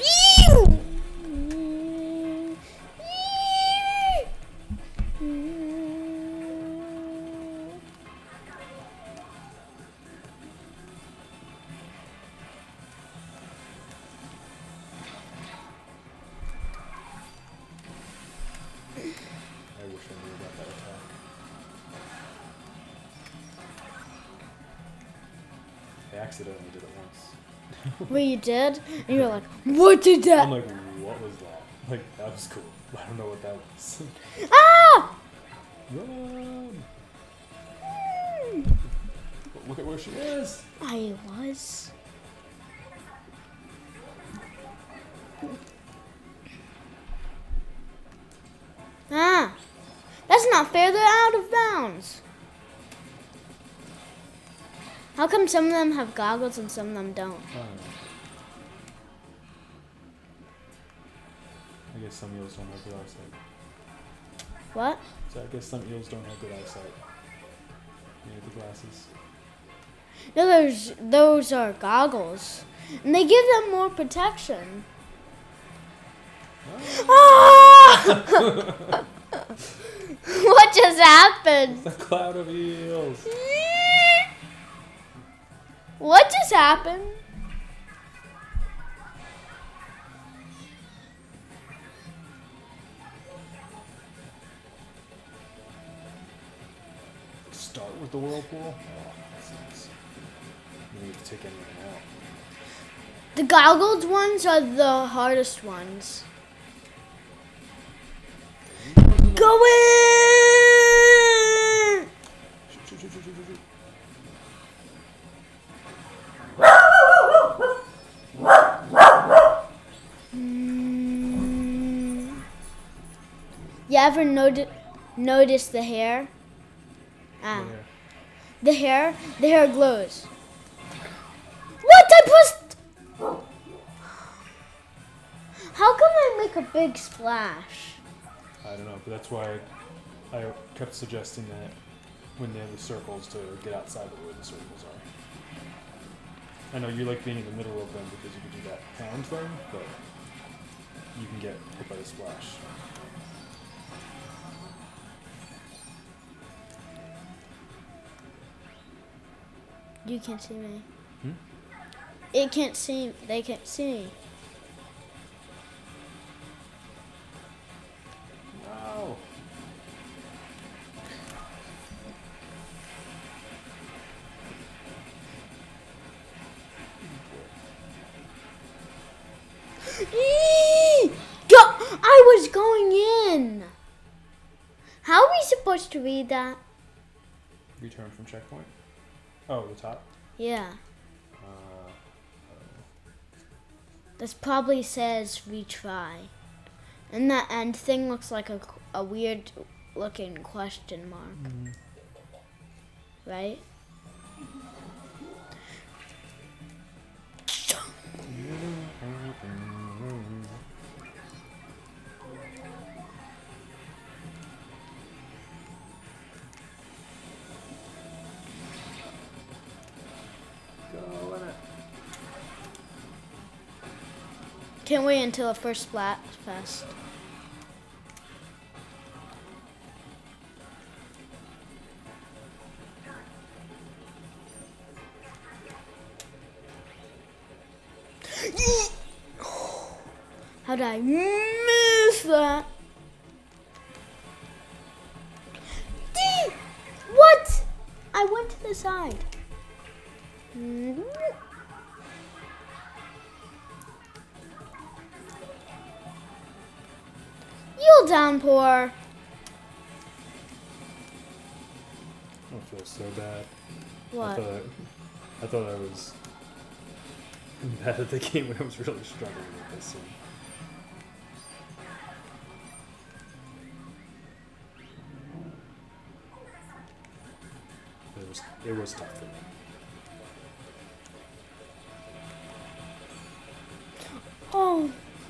I wish I knew about that attack. I accidentally did it once. What you did? And you're like, what did that? I'm like, what was that? Like, that was cool. I don't know what that was. Ah! Run! Look at where she is. I was. Ah! That's not fair. They're out of bounds. How come some of them have goggles and some of them don't? I don't know. I guess some eels don't have good eyesight. What? So I guess some eels don't have good eyesight. You need the glasses. No, those are goggles. And they give them more protection. Ah! What just happened? The cloud of eels. What just happened? start with the whirlpool? Oh, that's nice. You don't need to take anything out. The goggled ones are the hardest ones. Go in! Shoot, shoot, shoot, shoot, shoot, shoot. You ever notice the hair? Ah. The hair glows. What? I pressed. How come I make a big splash? I don't know, but that's why I kept suggesting that when they have the circles to get outside of where the circles are. I know you like being in the middle of them because you can do that hand thing, but you can get hit by the splash. You can't see me. Hmm? It can't see. They can't see me. No. I was going in. How are we supposed to read that? Return from checkpoint. Oh, the top? Yeah. This probably says retry. And that end thing looks like a weird looking question mark. Mm-hmm. Right? Can't wait until the first Splatfest. How did I miss that? What? I went to the side. Eel downpour. I feel so bad. What? I thought I was bad at the game when I was really struggling with this one. It was tough for me. Oh.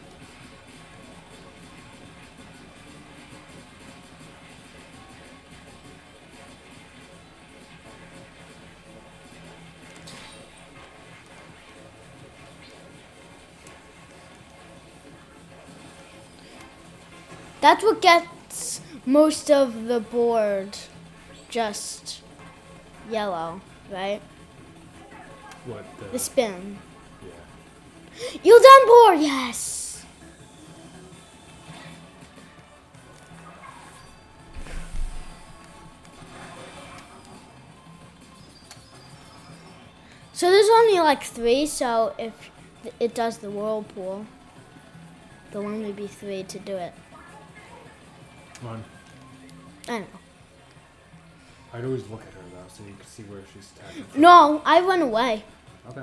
That's what gets most of the board just yellow, right? What? The spin. Yeah. Eel downpour, yes! So there's only like 3, so if it does the whirlpool, there'll only be 3 to do it. Come on. I don't know. I'd always look at her though, so you can see where she's attacking. No, I went away. Okay.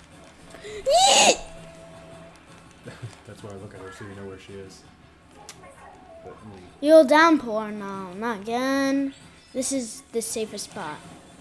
That's why I look at her, so you know where she is. But, Eel downpour, no, not again. This is the safest spot.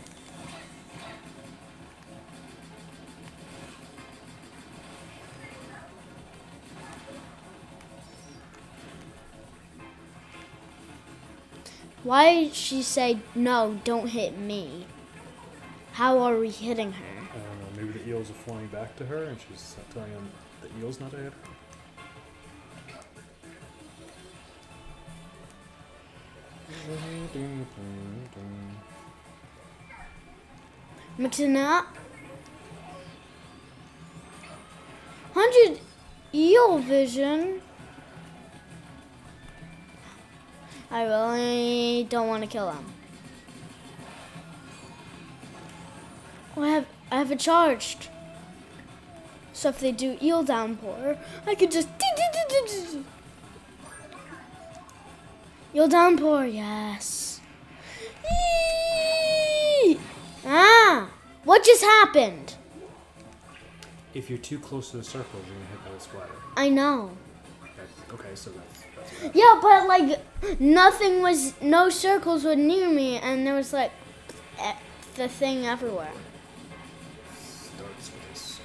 Why did she say, no, don't hit me? How are we hitting her? I don't know, maybe the eels are flying back to her and she's telling them the eels not to hit her. Mixing it up. 100 eel vision. I really don't want to kill him. Oh, I have it charged. So if they do eel downpour, I could just eel downpour, yes. Eee! Ah, what just happened? If you're too close to the circle, you're gonna hit by the splatter. I know. Okay, so that's what Yeah, but like no circles were near me, and there was like the thing everywhere. starts with this.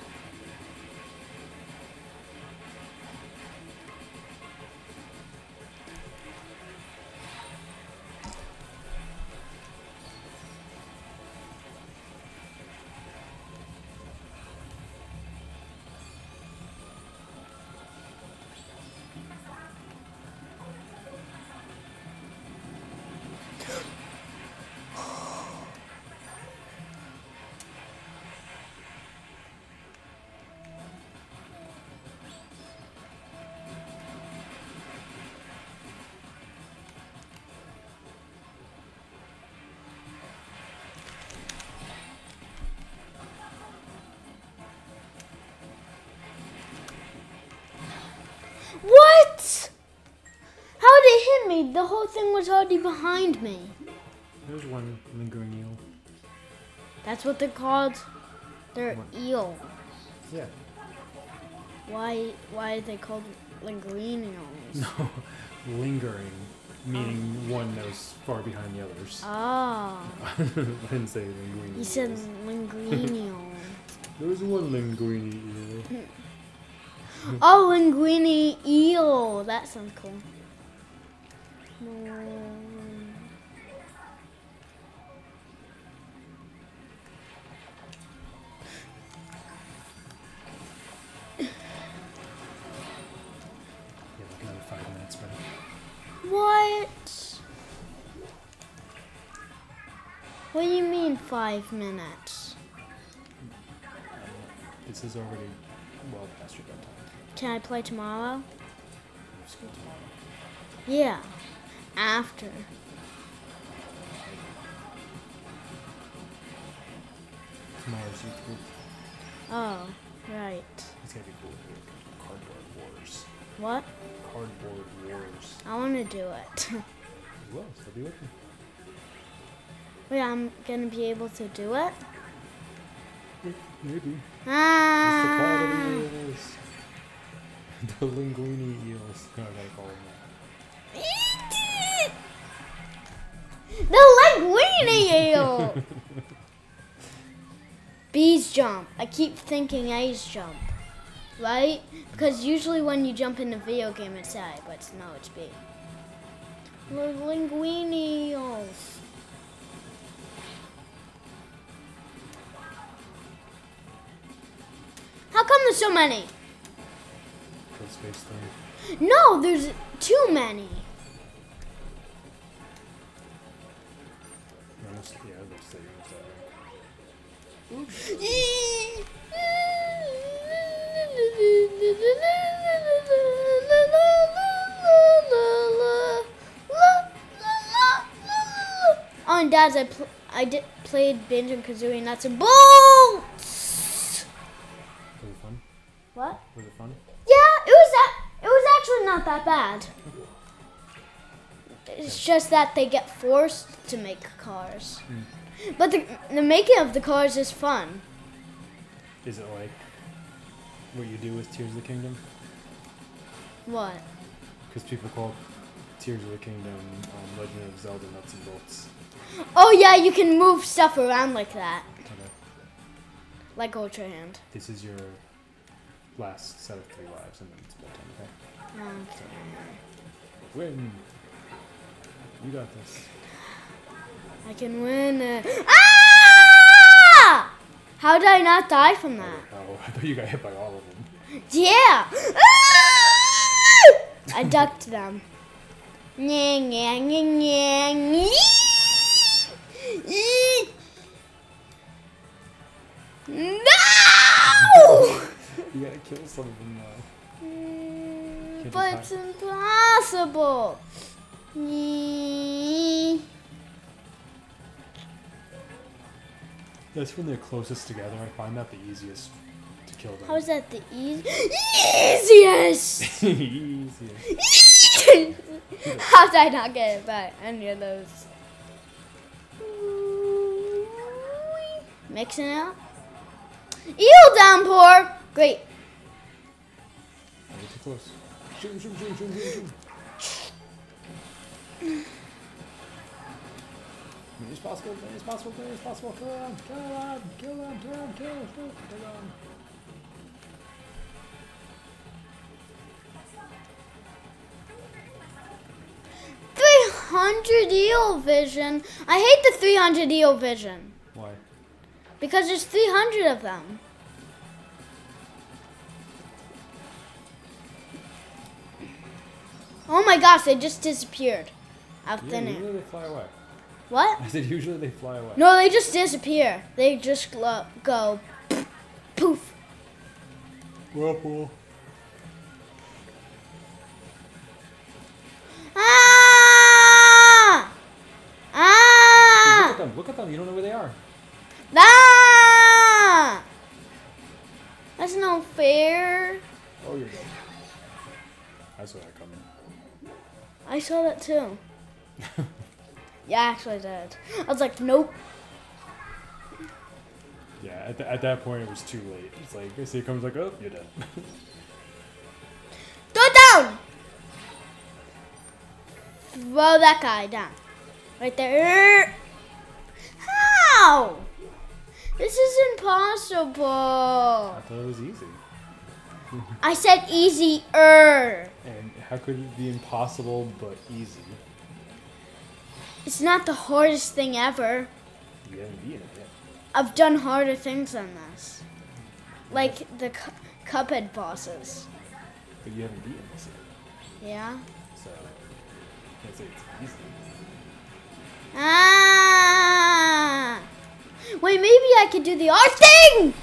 What? How did it hit me? The whole thing was already behind me. There's one lingering eel. That's what they're called. They're What? eel. Yeah. Why are they called linguine eels? No, lingering, meaning one that was far behind the others. Oh. I didn't say linguine. You said eels. linguine eel. There was one linguine eel. Oh, linguine eel. That sounds cool. Yeah, like another 5 minutes, but What? What do you mean 5 minutes? this is already well past your bedtime. Can I play tomorrow? You have school tomorrow. Yeah. After. Tomorrow's youth group. Oh, right. It's gonna be cool. Cardboard wars. What? Cardboard wars. I want to do it. Well, so be with me. Wait, I'm gonna be able to do it? Maybe. Ah! It's the cloud of the eels. The linguine eels. No, I gotta call them that. The linguine eel! Bees jump. I keep thinking A's jump. Right? Because usually when you jump in a video game it's A, but no, it's B. The linguine eels. How come there's so many? Code space thing. No, there's too many. Almost, yeah, let's say Oh, and Dad's, I played Binge and Kazooie Nuts and Bolts. Was it fun? What? Was it fun? Yeah, it was actually not that bad. It's just that they get forced to make cars. But the making of the cars is fun. Is it like what you do with Tears of the Kingdom? What? Because people call Tears of the Kingdom Legend of Zelda Nuts and Bolts. Oh yeah, you can move stuff around like that. Okay. Like Ultra Hand. This is your last set of 3 lives, and then it's bedtime, okay? Win! You got this. I can win it. Ah! How did I not die from that? Oh, I thought you got hit by all of them. Yeah! Ah! I ducked them. Nyang, nyang, nyang, nyang. No! You gotta kill some of them now. Can't But you it's impossible. That's when they're closest together. I find that the easiest to kill them. How is that the easiest? Easiest. How did I not get it by any of those? Mixing it up. Eel downpour. Great. Way too close. Shoot, shoot, shoot, shoot, shoot, shoot. Many as possible, many as possible, many as possible. Kill them, kill them, kill them, kill them, kill them, kill them. $300 eel vision. I hate the 300 eel vision. Why? Because there's 300 of them. Oh my gosh, they just disappeared out thin air. Usually they fly away. What? I said usually they fly away. No, they just disappear. They just go poof. Whirlpool. Ah! Ah! Look at them. You don't know where they are. Ah! That's no fair. Oh, you're good. I saw that coming. I saw that too. Yeah, actually I did. I was like, nope. Yeah, at that point it was too late. It's like, I see it comes like, oh, you're dead. Throw it down! Throw that guy down. Right there. How? This is impossible. I thought it was easy. I said easier. And how could it be impossible but easy? It's not the hardest thing ever. You haven't beaten it yet. I've done harder things than this. Like the Cuphead bosses. But you haven't beaten this yet. Yeah? So, can't say it's easy. Ah! Wait, maybe I could do the art thing!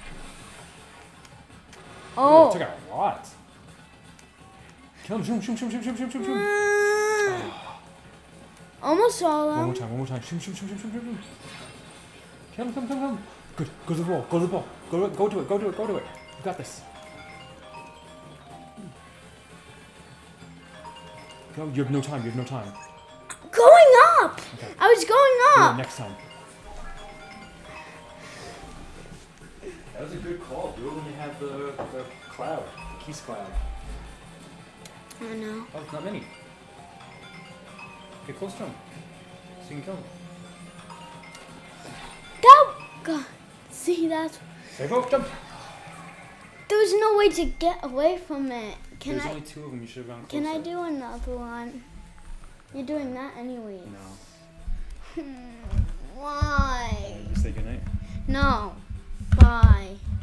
Oh. It took out a lot. Kill him, shoot him, shoot him, shoot him, shoot him, shoot him. Almost all of them. One more time. Shoot him. Kill him, come. Good, go to the ball, go to it. You got this. Go, you have no time. Going up! Okay. I was going Do up. it next time. That was a good call. Do it when you have the cloud, the Keys cloud. Oh no. Oh, it's not many. Get close to him, so you can kill him. God. See, that's... Save up, jump! There was no way to get away from it. There's only two of them, you should have gone closer. Can I do another one? You're doing that anyways. No. Why? You say goodnight? No. Bye.